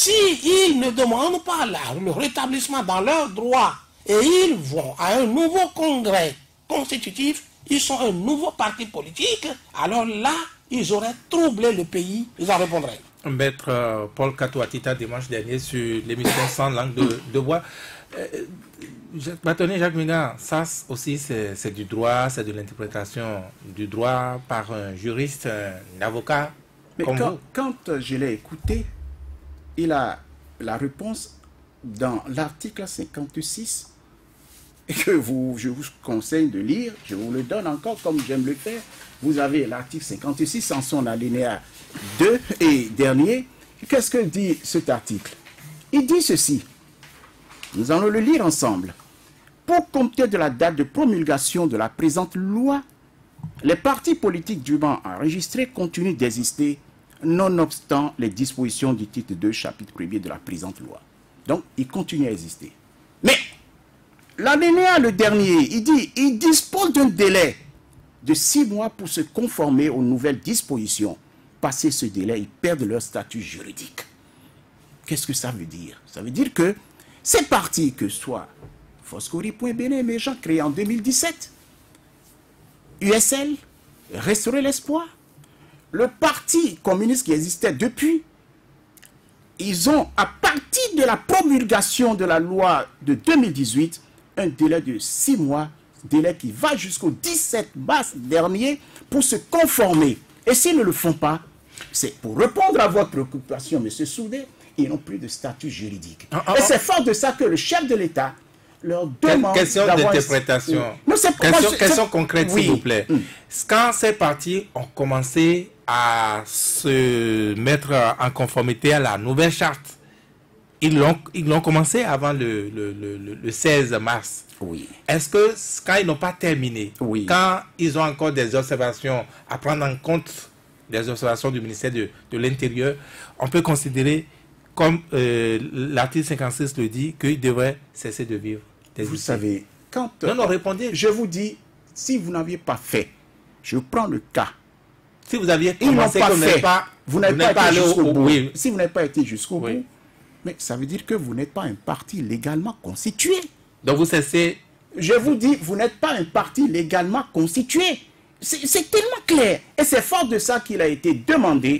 S'ils ne demandent pas là, le rétablissement dans leurs droits et ils vont à un nouveau congrès constitutif, ils sont un nouveau parti politique, alors là, ils auraient troublé le pays, ils en répondraient. Maître euh, Paul Katoatita, dimanche dernier, sur l'émission Sans langue de, de bois. Euh, Bâtonnier Jacques Minga, ça aussi c'est du droit, c'est de l'interprétation du droit par un juriste, un avocat. Mais comme quand, vous. quand je l'ai écouté, il a la réponse dans l'article cinquante-six que vous, je vous conseille de lire. Je vous le donne encore comme j'aime le faire. Vous avez l'article cinquante-six en son alinéa deux et dernier. Qu'est-ce que dit cet article? Il dit ceci. Nous allons le lire ensemble. Pour compter de la date de promulgation de la présente loi, les partis politiques dûment enregistrés continuent d'exister, nonobstant les dispositions du titre deux, chapitre premier de la présente loi. Donc, ils continuent à exister. Mais, l'alinéa, le dernier, il dit, ils disposent d'un délai de six mois pour se conformer aux nouvelles dispositions. Passé ce délai, ils perdent leur statut juridique. Qu'est-ce que ça veut dire? Ça veut dire que ces partis, que ce soit Foscori.Bénin émergent, créé en deux mille dix-sept, U S L, Restaurer l'espoir, le parti communiste qui existait depuis, ils ont, à partir de la promulgation de la loi de deux mille dix-huit, un délai de six mois, délai qui va jusqu'au dix-sept mars dernier pour se conformer. Et s'ils ne le font pas, c'est pour répondre à votre préoccupation, M. Soudé, ils n'ont plus de statut juridique. Ah, ah, Et c'est fort de ça que le chef de l'État leur demande... Question d'interprétation. Non, question, question concrète, oui. s'il vous plaît. Mm. Quand ces partis ont commencé à se mettre en conformité à la nouvelle charte, ils l'ont ils l'ont commencé avant le, le, le, le seize mars. Oui. Est-ce que quand ils n'ont pas terminé, oui. quand ils ont encore des observations à prendre en compte, des observations du ministère de, de l'Intérieur, on peut considérer, comme euh, l'article cinquante-six le dit, qu'ils devraient cesser de vivre. Vous savez, quand... Non, non, répondez. Je vous dis, si vous n'aviez pas fait, je prends le cas. Si vous aviez commencé, pas fait, pas, vous n'avez pas, pas été jusqu'au bout. Oui. Si vous n'avez pas été jusqu'au oui. bout, mais ça veut dire que vous n'êtes pas un parti légalement constitué. Donc vous cessez... Je vous dis, vous n'êtes pas un parti légalement constitué. C'est tellement clair. Et c'est fort de ça qu'il a été demandé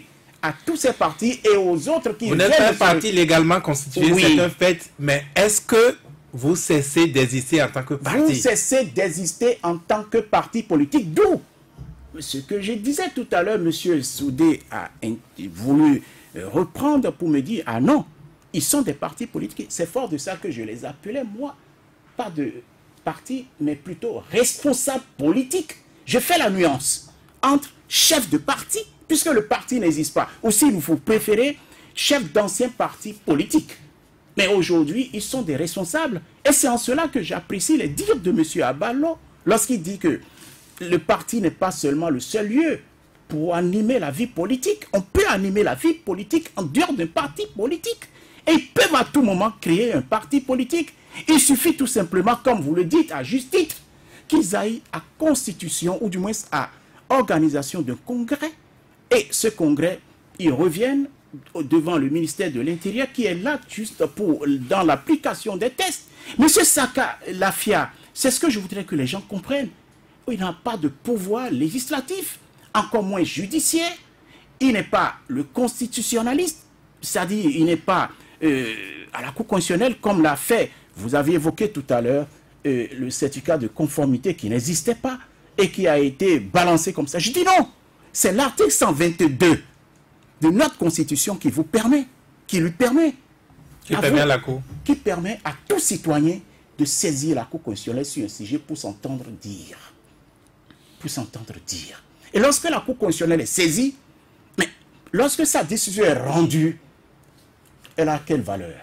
à tous ces partis et aux autres qui Vous viennent... n'êtes pas un de- parti légalement constitué, Oui. c'est un fait, mais est-ce que vous cessez d'exister en tant que Vous parti? cessez d'exister en tant que parti politique. D'où ce que je disais tout à l'heure, M. Soudé a in- voulu euh, reprendre pour me dire, ah non, ils sont des partis politiques. C'est fort de ça que je les appelais, moi, pas de parti, mais plutôt responsables politiques. Je fais la nuance entre chef de parti, puisque le parti n'existe pas. Aussi, il vous préférez chef d'anciens partis politiques. Mais aujourd'hui, ils sont des responsables. Et c'est en cela que j'apprécie les dires de M. Abalo, lorsqu'il dit que le parti n'est pas seulement le seul lieu pour animer la vie politique. On peut animer la vie politique en dehors d'un parti politique. Et ils peuvent à tout moment créer un parti politique. Il suffit tout simplement, comme vous le dites, à juste titre, qu'ils aillent à constitution, ou du moins à organisation d'un congrès. Et ce congrès, ils reviennent devant le ministère de l'Intérieur qui est là juste pour, dans l'application des tests. Monsieur Saka Lafia, c'est ce que je voudrais que les gens comprennent. Il n'a pas de pouvoir législatif, encore moins judiciaire. Il n'est pas le constitutionnaliste, c'est-à-dire il n'est pas euh, à la Cour constitutionnelle comme l'a fait, vous avez évoqué tout à l'heure, euh, le certificat de conformité qui n'existait pas et qui a été balancé comme ça. Je dis non, c'est l'article cent vingt-deux de notre Constitution qui vous permet, qui lui permet, Qui à permet vous- à la Cour. qui permet à tout citoyen de saisir la Cour constitutionnelle sur un sujet pour s'entendre dire. Pour s'entendre dire. Et lorsque la Cour constitutionnelle est saisie, mais lorsque sa décision est rendue, elle a quelle valeur?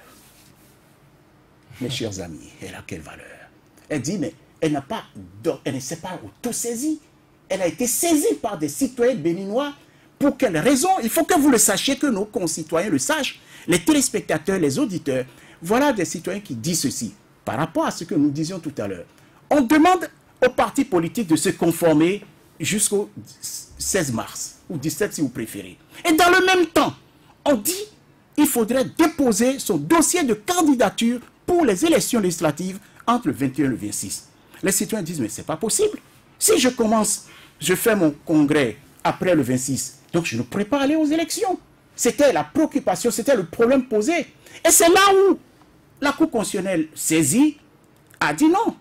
Mes chers amis, elle a quelle valeur? Elle dit, mais elle n'a pas, d'or- elle ne s'est pas tout saisie. Elle a été saisie par des citoyens béninois. Pour quelle raison? Il faut que vous le sachiez, que nos concitoyens le sachent. Les téléspectateurs, les auditeurs, voilà des citoyens qui disent ceci. Par rapport à ce que nous disions tout à l'heure. On demande aux partis politiques de se conformer jusqu'au seize mars, ou dix-sept si vous préférez. Et dans le même temps, on dit qu'il faudrait déposer son dossier de candidature pour les élections législatives entre le vingt et un et le vingt-six. Les citoyens disent, mais c'est pas possible. Si je commence, je fais mon congrès après le vingt-six, donc je ne pourrais pas aller aux élections. C'était la préoccupation, c'était le problème posé. Et c'est là où la Cour constitutionnelle saisie a dit non.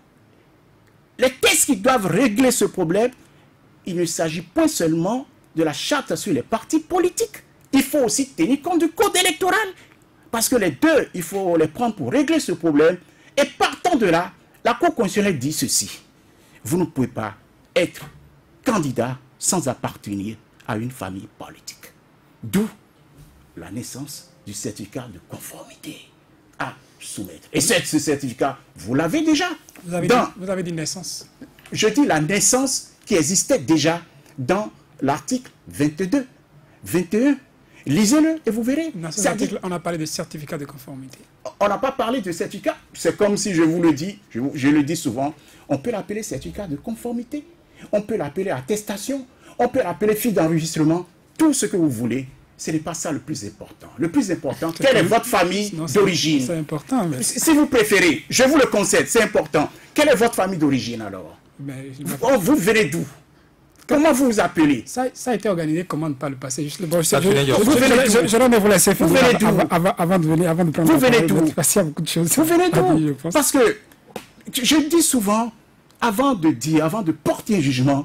Les textes qui doivent régler ce problème, il ne s'agit pas seulement de la charte sur les partis politiques. Il faut aussi tenir compte du code électoral. Parce que les deux, il faut les prendre pour régler ce problème. Et partant de là, la Cour constitutionnelle dit ceci. Vous ne pouvez pas être candidat sans appartenir à une famille politique. D'où la naissance du certificat de conformité à soumettre. Et ce ce certificat, vous l'avez déjà. Vous avez, dans, dit, vous avez dit naissance. je dis la naissance qui existait déjà dans l'article vingt-deux. vingt et un. Lisez-le et vous verrez. Dans cet Ça dit- article, on a parlé de certificat de conformité. on n'a pas parlé de certificat. C'est comme si je vous le dis, je, vous- je le dis souvent, on peut l'appeler certificat de conformité, on peut l'appeler attestation, on peut l'appeler fil d'enregistrement, tout ce que vous voulez. Ce n'est pas ça le plus important. Le plus important, quelle est votre famille Non, c'est- d'origine? C'est important. Mais, Si si vous préférez, je vous le concède, c'est important. Quelle est votre famille d'origine alors? mais il va- Oh, vous venez d'où? Comment vous vous appelez? ça, ça a été organisé comment par le passé. Juste, bon, je, Ça je, venait je, d'où? je, Vous venez je, d'où? je, je vais vous laisser finir venez d'où? avant, avant, avant de venir, avant de prendre Vous la venez parole, d'où? parce qu'il y a beaucoup de choses. Vous venez à dire, je d'où? pense. Parce que je dis souvent, avant de dire, avant de porter un jugement,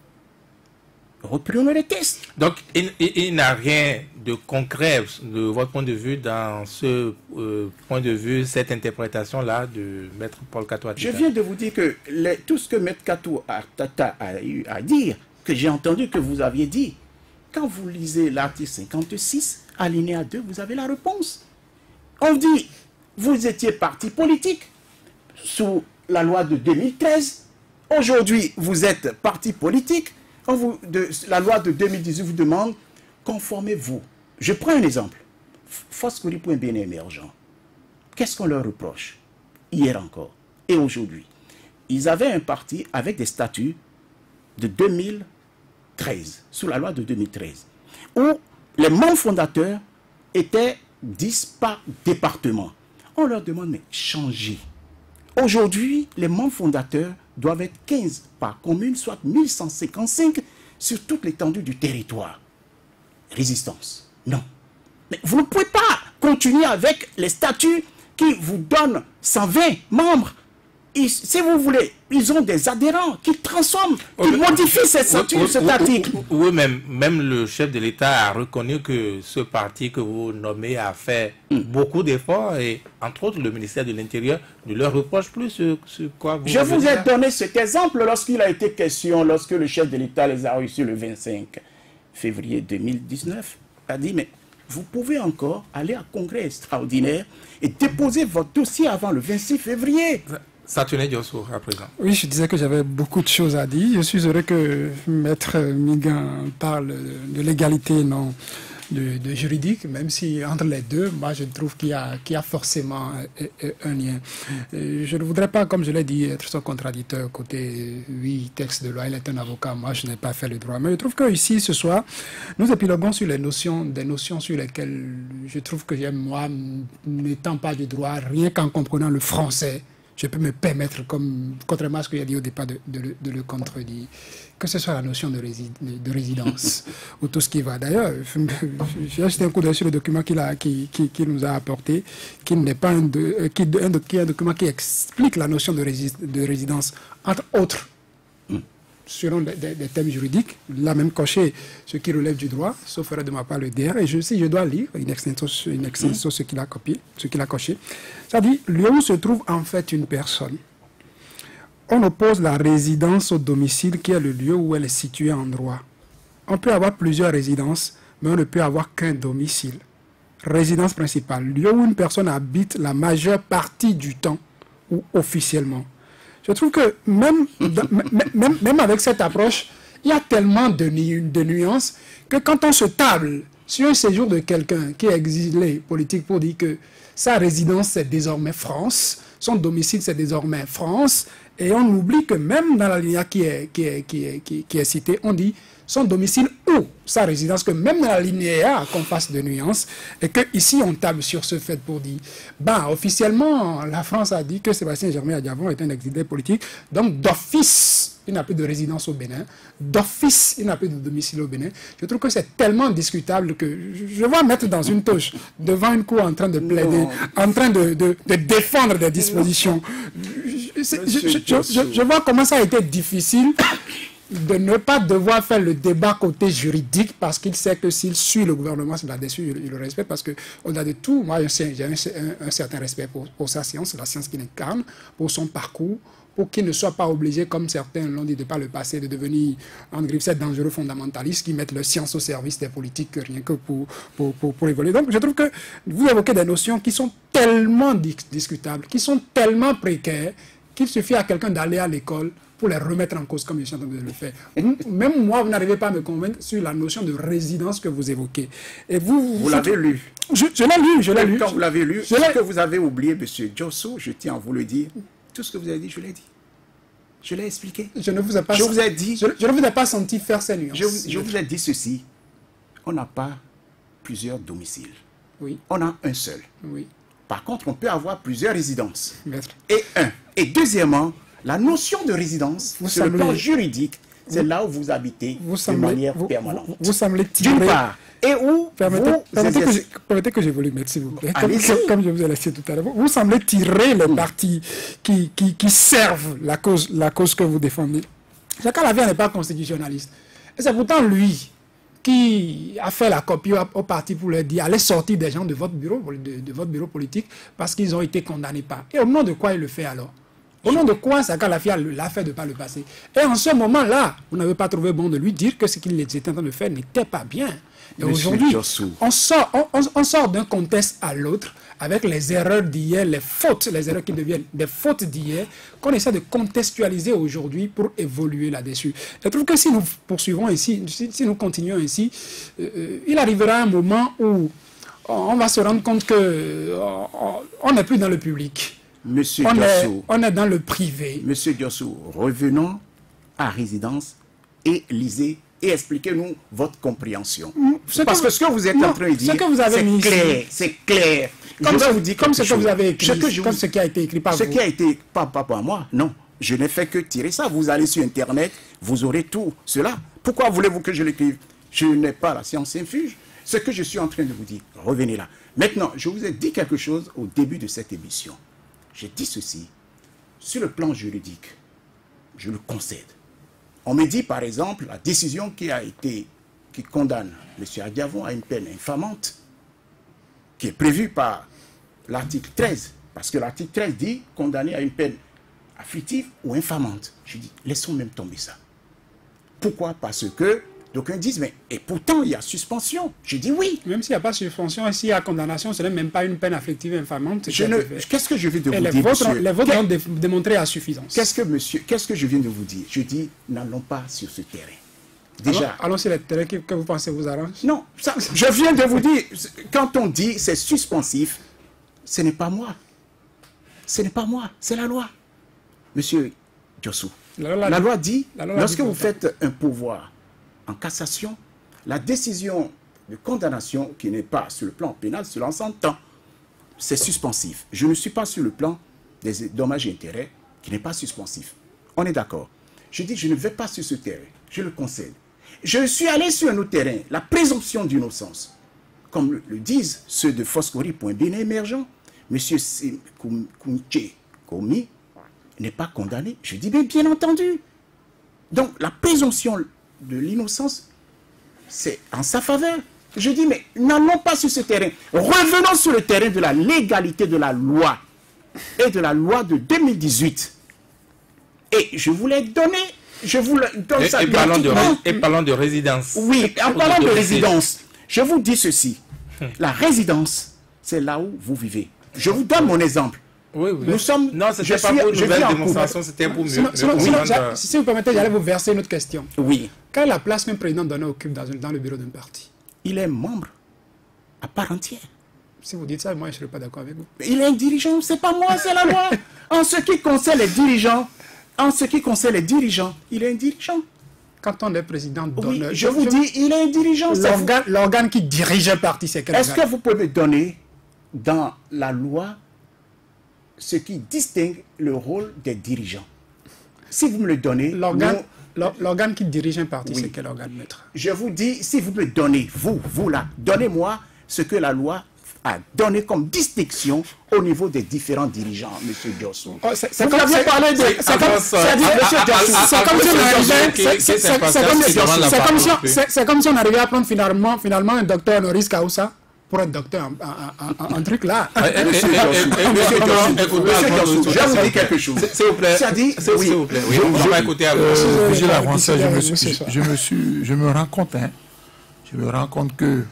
reprenons les tests. Donc, il, il- il n'a rien de concret de votre point de vue dans ce euh, point de vue, cette interprétation-là de Maître Paul Kato Je viens de vous dire que les- tout ce que Maître Kato a, Tata a eu à dire, que j'ai entendu que vous aviez dit, quand vous lisez l'article cinquante-six, alinéa deux, vous avez la réponse. On dit, vous étiez parti politique sous la loi de deux mille treize. Aujourd'hui, vous êtes parti politique. On vous, de, la loi de deux mille dix-huit vous demande, conformez-vous. Je prends un exemple. Foscori point B N émergent. Qu'est-ce qu'on leur reproche? Hier encore et aujourd'hui. Ils avaient un parti avec des statuts de deux mille treize, sous la loi de deux mille treize, où les membres fondateurs étaient dix par département. On leur demande, mais changez. Aujourd'hui, les membres fondateurs doivent être quinze par commune, soit mille cent cinquante-cinq sur toute l'étendue du territoire. Résistance. Non. Mais vous ne pouvez pas continuer avec les statuts qui vous donnent cent vingt membres. Et si vous voulez, ils ont des adhérents qui transforment, qui oui, modifient ces statuts, oui, cet oui, article. Oui, oui, même, même le chef de l'État a reconnu que ce parti que vous nommez a fait mm. beaucoup d'efforts et, entre autres, le ministère de l'Intérieur ne leur reproche plus ce, ce quoi vous... Je vous ai donné cet exemple lorsqu'il a été question, lorsque le chef de l'État les a reçus le vingt-cinq février deux mille dix-neuf, a dit, mais vous pouvez encore aller à congrès extraordinaire et déposer votre dossier avant le vingt-six février. Ça tenait Diosso à présent. Oui, je disais que j'avais beaucoup de choses à dire. Je suis heureux que Maître Mingan parle de l'égalité, non de, de juridique, même si entre les deux, moi je trouve qu'il y a, qu'il y a forcément un lien. Je ne voudrais pas, comme je l'ai dit, être son contradicteur côté, oui, texte de loi, il est un avocat, moi je n'ai pas fait le droit. Mais je trouve qu'ici, ce soir, nous épiloguons sur les notions, des notions sur lesquelles je trouve que j'aime, moi, n'étant pas du droit, rien qu'en comprenant le français, je peux me permettre, comme, contrairement à ce que j'ai dit au départ, de, de, de le contredire. Que ce soit la notion de, rési de résidence ou tout ce qui va. D'ailleurs, j'ai acheté un coup d'œil sur le document qu'il qui, qui, qui nous a apporté, qui n'est pas un, de, qui, un, qui est un document qui explique la notion de, rési de résidence, entre autres, mm. selon des, des, des thèmes juridiques. Là même coché ce qui relève du droit, sauf erreur de ma part le D R. Et je, si je dois lire une extension, une extension mm. ce qu'il a copié, ce qu'il a coché, ça dit lieu où se trouve en fait une personne. On oppose la résidence au domicile qui est le lieu où elle est située en droit. On peut avoir plusieurs résidences, mais on ne peut avoir qu'un domicile. Résidence principale, lieu où une personne habite la majeure partie du temps ou officiellement. Je trouve que même, même, même avec cette approche, il y a tellement de, nu de nuances que quand on se table sur un séjour de quelqu'un qui est exilé politique pour dire que sa résidence c'est désormais France, son domicile c'est désormais France, et on oublie que même dans la ligne qui est, qui est, qui est, qui est, qui est citée, on dit son domicile ou sa résidence, que même dans la linéaire qu'on fasse de nuances, et que ici on table sur ce fait pour dire, ben officiellement la France a dit que Sébastien Germain Adjavon est un exilé politique, donc d'office il n'a plus de résidence au Bénin, d'office il n'a plus de domicile au Bénin. Je trouve que c'est tellement discutable que je vois mettre dans une touche devant une cour en train de plaider, non. en train de, de, de défendre des dispositions. Je, je, je, je, je vois comment ça a été difficile de ne pas devoir faire le débat côté juridique parce qu'il sait que s'il suit le gouvernement là-dessus, il le respecte parce que au-delà de tout, moi j'ai un, un, un certain respect pour, pour sa science, la science qu'il incarne, pour son parcours, pour qu'il ne soit pas obligé, comme certains l'ont dit de par le passé, de devenir en griffe ces dangereux fondamentalistes qui mettent leur science au service des politiques rien que pour, pour, pour, pour évoluer. Donc je trouve que vous évoquez des notions qui sont tellement discutables, qui sont tellement précaires, qu'il suffit à quelqu'un d'aller à l'école pour les remettre en cause comme je suis en train de le faire. Même moi, vous n'arrivez pas à me convaincre sur la notion de résidence que vous évoquez. Et vous, vous, vous l'avez lu. Je, je l'ai lu, je l'ai lu. Quand vous l'avez lu, ce que vous avez oublié, M. Diosso, je tiens à vous le dire, tout ce que vous avez dit, je l'ai dit. Je l'ai expliqué. Je ne vous ai pas, je vous ai dit, je, je ne vous ai pas senti faire ces nuances. Je, je vous ai dit ceci. On n'a pas plusieurs domiciles. Oui. On a un seul. Oui. Par contre, on peut avoir plusieurs résidences. Maître. Et un. Et deuxièmement, la notion de résidence, vous sur semblez, le plan juridique, c'est là où vous habitez vous de semblez, manière vous, permanente. Vous, vous semblez tirer... D'une part. Et où permettez, vous... Permettez que, je, permettez que j'évolue, maître, s'il vous plaît. Comme, comme je vous ai laissé tout à l'heure. Vous, vous semblez tirer les mmh. partis qui, qui, qui servent la cause, la cause que vous défendez. Jacques Alavière n'est pas constitutionnaliste. Et c'est pourtant lui qui a fait la copie au, au parti pour leur dire allez sortir des gens de votre bureau, de, de votre bureau politique parce qu'ils ont été condamnés par. Et au nom de quoi il le fait alors? Au nom de quoi Jacques Alavière l'a fait de par le passé? Et en ce moment-là, vous n'avez pas trouvé bon de lui dire que ce qu'il était en train de faire n'était pas bien. Et aujourd'hui, on sort, on, on, on sort d'un contexte à l'autre avec les erreurs d'hier, les fautes, les erreurs qui deviennent des fautes d'hier, qu'on essaie de contextualiser aujourd'hui pour évoluer là-dessus. Je trouve que si nous poursuivons ici, si, si nous continuons ici, euh, il arrivera un moment où on va se rendre compte qu'on n'est plus dans le public. Monsieur on, Diosso, est, on est dans le privé. Monsieur Diosso, revenons à résidence et lisez et expliquez-nous votre compréhension. Ce Parce que, que ce que vous êtes non, en train de dire, c'est clair, c'est clair. Comme, je ce, vous dis comme ce que vous avez écrit, ce que je comme vous, ce qui a été écrit par ce vous. Ce qui a été, pas, pas par moi, non. Je n'ai fait que tirer ça. Vous allez sur Internet, vous aurez tout cela. Pourquoi voulez-vous que je l'écrive? Je n'ai pas la science infuse. Ce que je suis en train de vous dire, revenez là. Maintenant, je vous ai dit quelque chose au début de cette émission. J'ai dit ceci. Sur le plan juridique, je le concède. On me dit, par exemple, la décision qui a été, qui condamne M. Adiavon à une peine infamante, qui est prévue par l'article treize, parce que l'article treize dit condamné à une peine afflictive ou infamante. Je dis, laissons même tomber ça. Pourquoi? Parce que d'aucuns disent, mais et pourtant il y a suspension. Je dis oui. Même s'il n'y a pas suspension, et s'il y a condamnation, ce n'est même pas une peine afflictive infamante. Qu'est-ce que je viens de et vous les dire, vôtres, monsieur? Les vôtres ont dé démontré à suffisance. Qu'est-ce que monsieur, qu'est-ce que je viens de vous dire? Je dis, n'allons pas sur ce terrain. Déjà. Allons sur le terrain que, que vous pensez vous arrange. Non, ça, je viens de vous dire, quand on dit c'est suspensif, ce n'est pas moi. Ce n'est pas moi, c'est la loi. Monsieur Diossou, la loi, la loi dit, la loi lorsque dit vous faites un pouvoir en cassation, la décision de condamnation qui n'est pas sur le plan pénal, cela s'entend. C'est suspensif. Je ne suis pas sur le plan des dommages et intérêts qui n'est pas suspensif. On est d'accord. Je dis, je ne vais pas sur ce terrain. Je le concède. Je suis allé sur un autre terrain, la présomption d'innocence. Comme le, le disent ceux de Foscori point Bénin émergent, M. Koumché Komi n'est pas condamné. Je dis, mais bien entendu. Donc, la présomption de l'innocence, c'est en sa faveur. Je dis, mais n'allons pas sur ce terrain. Revenons sur le terrain de la légalité de la loi et de la loi de deux mille dix-huit. Et je vous l'ai donné, je vous le donne et, ça et parlons, de, et parlons de résidence. Oui, en parlant de, de résidence, je vous dis ceci. La résidence, c'est là où vous vivez. Je vous donne mon exemple. Oui, oui. Nous sommes... Non, ce n'était pas pour une nouvelle démonstration, c'était pour mieux. Sinon, sinon, sinon, de... Si vous permettez, j'allais vous verser une autre question. Oui. Quelle est la place qu'un président donné occupe dans, dans le bureau d'un parti? Il est membre à part entière. Si vous dites ça, moi je ne serai pas d'accord avec vous. Il est un dirigeant, c'est pas moi, c'est la loi. En ce qui concerne les dirigeants, en ce qui concerne les dirigeants, il est un dirigeant. Quand on est président d'honneur... Oui, je vous dis, il est un dirigeant. L'organe qui dirige un parti, c'est quel organe? Est-ce que vous pouvez me donner dans la loi ce qui distingue le rôle des dirigeants? Si vous me le donnez... L'organe qui dirige un parti, oui. C'est quel organe, maître? Je vous dis, si vous me donnez, vous, vous là, donnez-moi ce que la loi a donné comme distinction au niveau des différents dirigeants, M. Diossou. Oh, c'est comme si parlé de... C'est comme si on arrivait à prendre finalement, finalement un docteur honoris causa pour être docteur en truc là. Monsieur Diossou, je vous dis quelque chose. S'il vous plaît. S'il vous plaît. On va écouter à vous. Je me rends compte, hein, je me rends compte que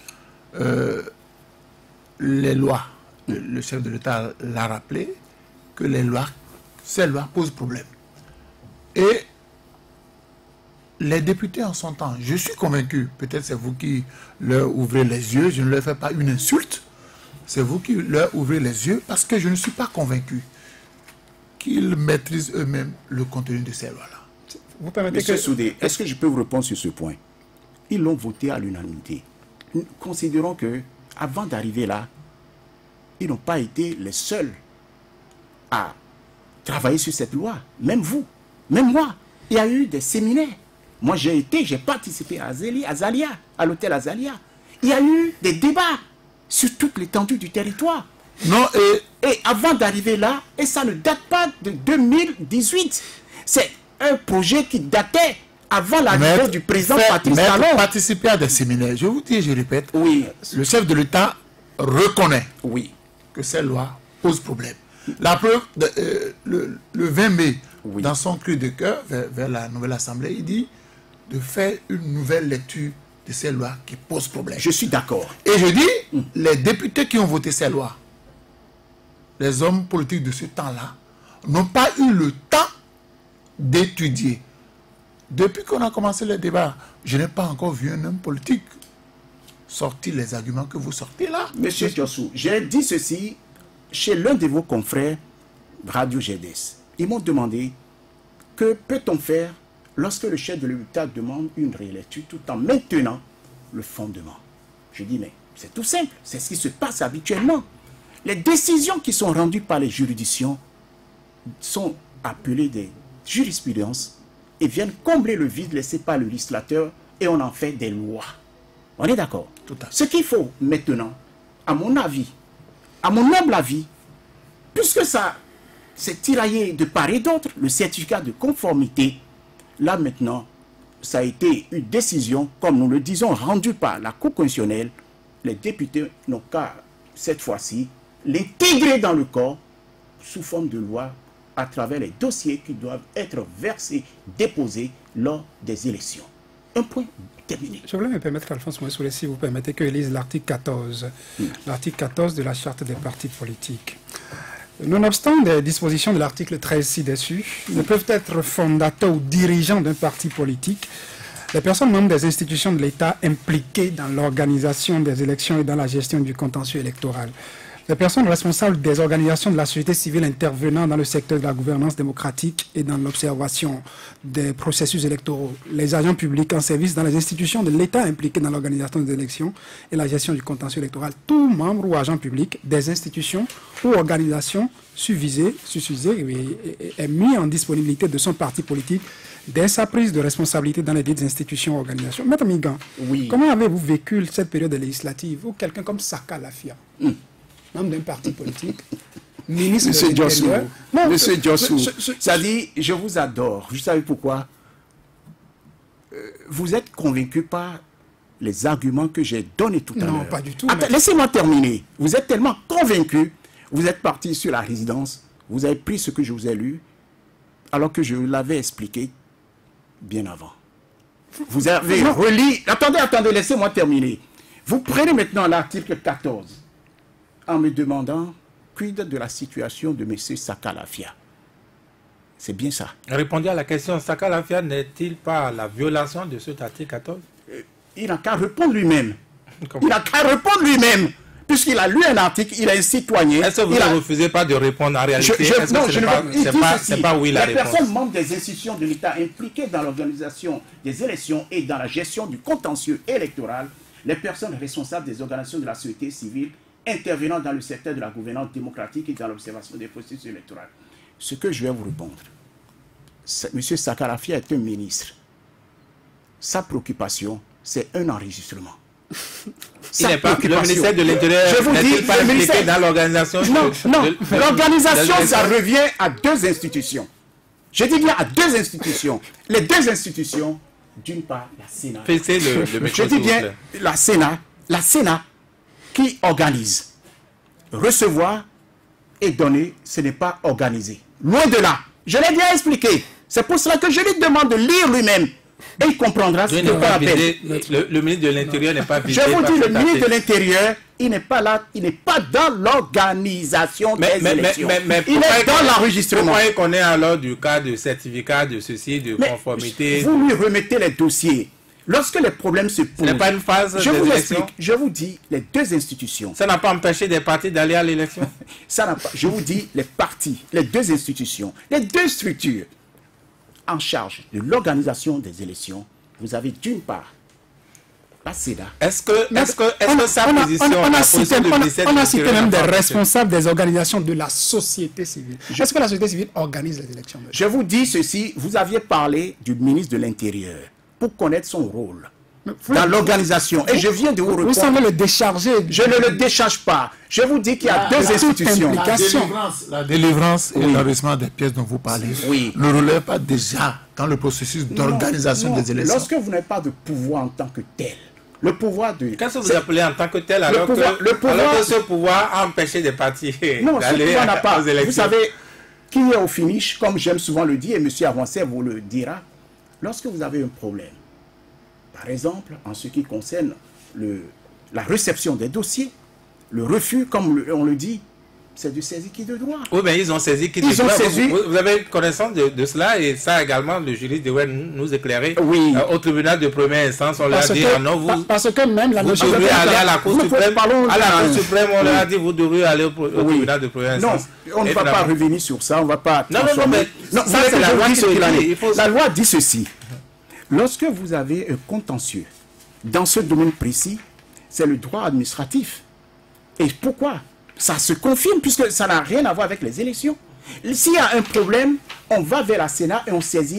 les lois, le chef de l'État l'a rappelé, que les lois, ces lois posent problème. Et les députés en son temps, je suis convaincu, peut-être c'est vous qui leur ouvrez les yeux, je ne leur fais pas une insulte, c'est vous qui leur ouvrez les yeux, parce que je ne suis pas convaincu qu'ils maîtrisent eux-mêmes le contenu de ces lois-là. Vous permettez Monsieur que... Soudé, est-ce que je peux vous répondre sur ce point? Ils l'ont voté à l'unanimité. Nous considérons que avant d'arriver là, ils n'ont pas été les seuls à travailler sur cette loi. Même vous, même moi. Il y a eu des séminaires. Moi, j'ai été, j'ai participé à Azalia, à l'hôtel Azalia. Il y a eu des débats sur toute l'étendue du territoire. Non, et, et avant d'arriver là, et ça ne date pas de deux mille dix-huit. C'est un projet qui datait avant l'arrivée du président Patrice Talon. Participer à des séminaires, je vous dis et je répète, oui. Le chef de l'État reconnaît oui. que ces lois posent problème. La preuve, de, euh, le, le vingt mai, oui. Dans son cri de cœur vers, vers la nouvelle Assemblée, il dit de faire une nouvelle lecture de ces lois qui posent problème. Je suis d'accord. Et je dis, mm. les députés qui ont voté ces lois, les hommes politiques de ce temps-là, n'ont pas eu le temps d'étudier. Depuis qu'on a commencé le débat, je n'ai pas encore vu un homme politique sortir les arguments que vous sortez là. Monsieur Diossou, j'ai dit ceci chez l'un de vos confrères Radio G D S. Ils m'ont demandé que peut-on faire lorsque le chef de l'État demande une rélecture tout en maintenant le fondement. Je dis mais c'est tout simple, c'est ce qui se passe habituellement. Les décisions qui sont rendues par les juridictions sont appelées des jurisprudences et viennent combler le vide laissé par le législateur et on en fait des lois. On est d'accord? Tout à fait. Ce qu'il faut maintenant, à mon avis, à mon humble avis, puisque ça s'est tiraillé de part et d'autre, le certificat de conformité, là maintenant, ça a été une décision, comme nous le disons, rendue par la Cour constitutionnelle. Les députés n'ont qu'à, cette fois-ci, l'intégrer dans le corps sous forme de loi à travers les dossiers qui doivent être versés, déposés lors des élections. Un point terminé. Je voulais me permettre, Alphonse Mouessoulé, si vous permettez, que je lise l'article quatorze. Mm. L'article quatorze de la Charte des partis politiques. Nonobstant des dispositions de l'article treize ci-dessus, ne peuvent être fondateurs ou dirigeants d'un parti politique les personnes membres des institutions de l'État impliquées dans l'organisation des élections et dans la gestion du contentieux électoral. Les personnes responsables des organisations de la société civile intervenant dans le secteur de la gouvernance démocratique et dans l'observation des processus électoraux. Les agents publics en service dans les institutions de l'État impliqués dans l'organisation des élections et la gestion du contentieux électoral. Tout membre ou agent public des institutions ou organisations susvisées, susvisées est mis en disponibilité de son parti politique dès sa prise de responsabilité dans les dites institutions ou organisations. Maître Migan, oui. Comment avez-vous vécu cette période législative où quelqu'un comme Saka Lafia, mm. membre d'un parti politique, ministre Monsieur de l'Intérieur... Monsieur Diossou, ça dit, je vous adore. Vous savez pourquoi? euh, Vous êtes convaincu par les arguments que j'ai donnés tout à l'heure. Non, pas du tout. Mais... Laissez-moi terminer. Vous êtes tellement convaincu, vous êtes parti sur la résidence, vous avez pris ce que je vous ai lu, alors que je l'avais expliqué bien avant. Vous avez non. relu... Attendez, attendez, laissez-moi terminer. Vous prenez maintenant l'article quatorze en me demandant quid de la situation de M. Saka Lafia. C'est bien ça. Répondez à la question, Saka Lafia n'est-il pas la violation de cet article quatorze? euh, Il n'a qu'à répondre lui-même. Il n'a qu'à répondre lui-même. Puisqu'il a lu un article, il est un citoyen. Est-ce que vous ne a... refusez pas de répondre en réalité? je, je, Non, je ne pas, veux pas, pas, pas oui la Les réponse. personnes membres des institutions de l'État impliquées dans l'organisation des élections et dans la gestion du contentieux électoral, les personnes responsables des organisations de la société civile intervenant dans le secteur de la gouvernance démocratique et dans l'observation des processus électoraux. Ce que je vais vous répondre, M. Saka Lafia est un ministre. Sa préoccupation, c'est un enregistrement. Il n'est pas, le ministère de l'Intérieur n'est-il pas impliqué ministère... dans l'organisation? Non, non. L'organisation, ça revient à deux institutions. Je dis bien à deux institutions. Les deux institutions, d'une part, la Sénat. Fixez le, le je dis bien la Sénat, la Sénat qui organise. Recevoir et donner, ce n'est pas organisé. Loin de là. Je l'ai bien expliqué. C'est pour cela que je lui demande de lire lui-même. Et il comprendra ce que je rappelle. Le, le ministre de l'Intérieur n'est pas visé. Je vous dis, le ministre de l'Intérieur, il n'est pas là, il n'est pas dans l'organisation des mais, élections. Mais, mais, mais il est dans l'enregistrement. Vous croyez qu'on est alors du cas de certificat, de ceci, de mais conformité? Vous lui remettez les dossiers. Lorsque les problèmes se posent, ce n'est pas une phase je vous explique. Je vous dis, les deux institutions. Ça n'a pas empêché des partis d'aller à l'élection? Ça n'a pas. Je vous dis, les partis, les deux institutions, les deux structures en charge de l'organisation des élections, vous avez d'une part la Sénat. Est-ce que, est-ce que, est-ce que sa position, on, on a cité, on a, on a cité même des responsables des organisations de la société civile. Est-ce que la société civile organise les élections? Je vous dis ceci, vous aviez parlé du ministre de l'Intérieur pour connaître son rôle vous, dans l'organisation. Et je viens de vous répondre. Vous semblez le décharger. Je ne le décharge pas. Je vous dis qu'il y a la, deux institutions. La délivrance, la délivrance et oui. l'enregistrement des pièces dont vous parlez oui. ne relève pas déjà dans le processus d'organisation des élections. Lorsque vous n'avez pas de pouvoir en tant que tel, le pouvoir de... Qu'est-ce que vous appelez en tant que tel alors, le pouvoir, que, le pouvoir, alors que ce pouvoir a empêché des partis d'aller aux élections? Vous savez, qui est au finish, comme j'aime souvent le dire, et M. Avancet vous le dira, lorsque vous avez un problème, par exemple, en ce qui concerne le, la réception des dossiers, le refus, comme le, on le dit, c'est du saisi qui de droit. Oui, mais ils ont saisi qui de droit. Vous, vous avez connaissance de, de cela et ça également, le juriste devrait nous éclairer. Oui. Euh, au tribunal de première instance, on leur a dit, ah non, vous, parce que même la vous devrez aller à la Cour suprême. À la Cour suprême, on leur a dit, vous devrez aller au, au oui. tribunal de première instance. Non, on ne va pas revenir sur ça, on ne va pas... Non, non, non, mais non, ça, c'est la loi qui dit. Faut... La loi dit ceci. Lorsque vous avez un contentieux, dans ce domaine précis, c'est le droit administratif. Et pourquoi? Ça se confirme puisque ça n'a rien à voir avec les élections. S'il y a un problème, on va vers la Sénat et on saisit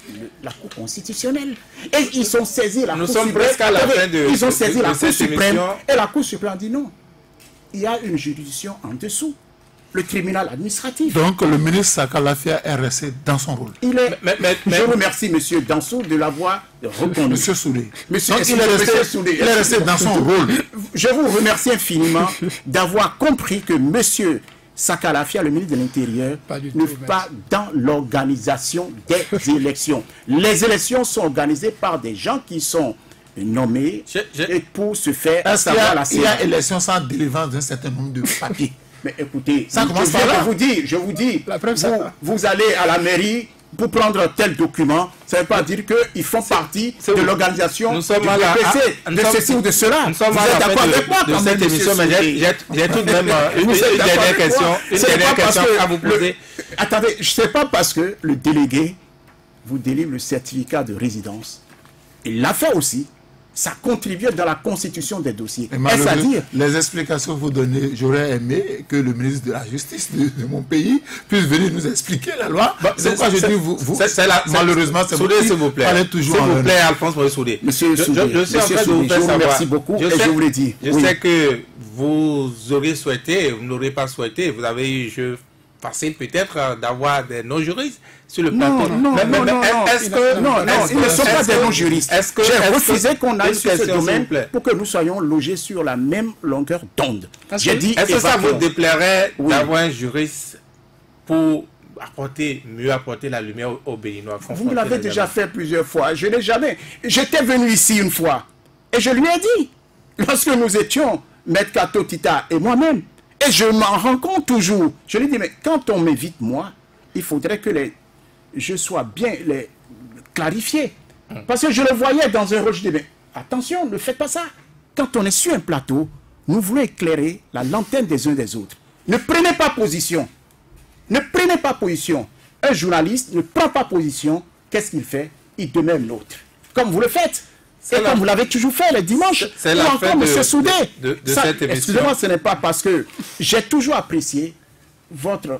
le, la Cour constitutionnelle. Et ils sont saisis la Nous Cour sommes suprême. presque à la fin de, ils ont de, saisi de, la de Cour cette suprême. émission. Et la Cour suprême a dit non. Il y a une juridiction en dessous. Le tribunal administratif. Donc le ministre Sakalafia est resté dans son rôle. Il est, mais, mais, mais, je remercie M. Dansou de l'avoir reconnu. Monsieur Soulé. Monsieur, Donc, il est resté, Soulé. il est resté dans son rôle. Je vous remercie infiniment d'avoir compris que M. Sakalafia, le ministre de l'Intérieur, n'est pas dans l'organisation des élections. Les élections sont organisées par des gens qui sont nommés je, je... et pour se faire savoir la Il y a élection sans délivrance d'un certain nombre de papiers. Mais écoutez, ça commence je, par là. vous dis, je vous dis, vous, vous allez à la mairie pour prendre tel document, ça ne veut pas dire qu'ils font partie de l'organisation du P P C, de ceci ou de cela. Nous sommes à la fin de, de cette émission, mais j'ai tout de même une, une dernière question, une dernière question à vous poser. Le, attendez, je ne sais pas parce que le délégué vous délivre le certificat de résidence. Il l'a fait aussi. Ça contribue dans la constitution des dossiers. Est-ce à dire? Les explications que vous donnez, j'aurais aimé que le ministre de la Justice de, de mon pays puisse venir nous expliquer la loi. Bah, c'est pourquoi je dis, vous, vous la, malheureusement, c'est vous qui vous plaît. toujours S'il vous plaît, Alphonse Soudé. Monsieur Soudé, je, je, je, Monsieur Soudé, je vous remercie beaucoup je et sais, je vous l'ai dit. Je oui. sais que vous auriez souhaité, vous n'aurez pas souhaité, vous avez eu jeu facile peut-être d'avoir des non-juristes sur le plateau. Non, non, mais, non, mais, non, est-ce que, non, non, ils ne sont pas des non-juristes. J'ai refusé qu'on aille sur ce domaine pour que nous soyons logés sur la même longueur d'onde. J'ai dit, est-ce que ça vous déplairait oui. d'avoir un juriste pour apporter, mieux apporter la lumière aux, aux Béninois? Vous l'avez déjà fait plusieurs fois. Je n'ai jamais. J'étais venu ici une fois et je lui ai dit, lorsque nous étions, Maître Kato Tita et moi-même, et je m'en rends compte toujours. Je lui dis, mais quand on m'évite, moi, il faudrait que les, je sois bien les, clarifié. Parce que je le voyais dans un rôle. Je dis, mais attention, ne faites pas ça. Quand on est sur un plateau, nous voulons éclairer la lanterne des uns des autres. Ne prenez pas position. Ne prenez pas position. Un journaliste ne prend pas position. Qu'est-ce qu'il fait? Il demeure neutre. Comme vous le faites. Et comme vous l'avez toujours fait les dimanches, c'est la encore fin de, M. Soudé. De, de, de cette émission. Excusez-moi, ce n'est pas parce que j'ai toujours apprécié votre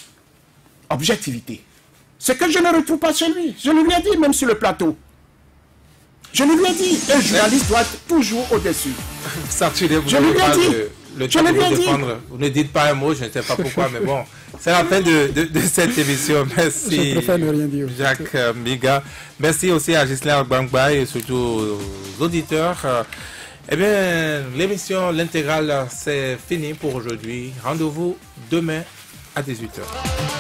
objectivité. Ce que je ne retrouve pas chez lui. Je lui ai dit, même sur le plateau. Je lui ai dit, un journaliste doit être toujours au-dessus. Saturé, vous je lui ai dit. Le, le temps de vous défendre. Vous ne dites pas un mot, je ne sais pas pourquoi, mais bon. C'est la fin de, de, de cette émission. Merci, je préfère ne rien dire. Jacques euh, Miga. Merci aussi à Ghislain Gbangba et surtout aux auditeurs. Euh, eh bien, l'émission, l'intégrale, c'est fini pour aujourd'hui. Rendez-vous demain à dix-huit heures.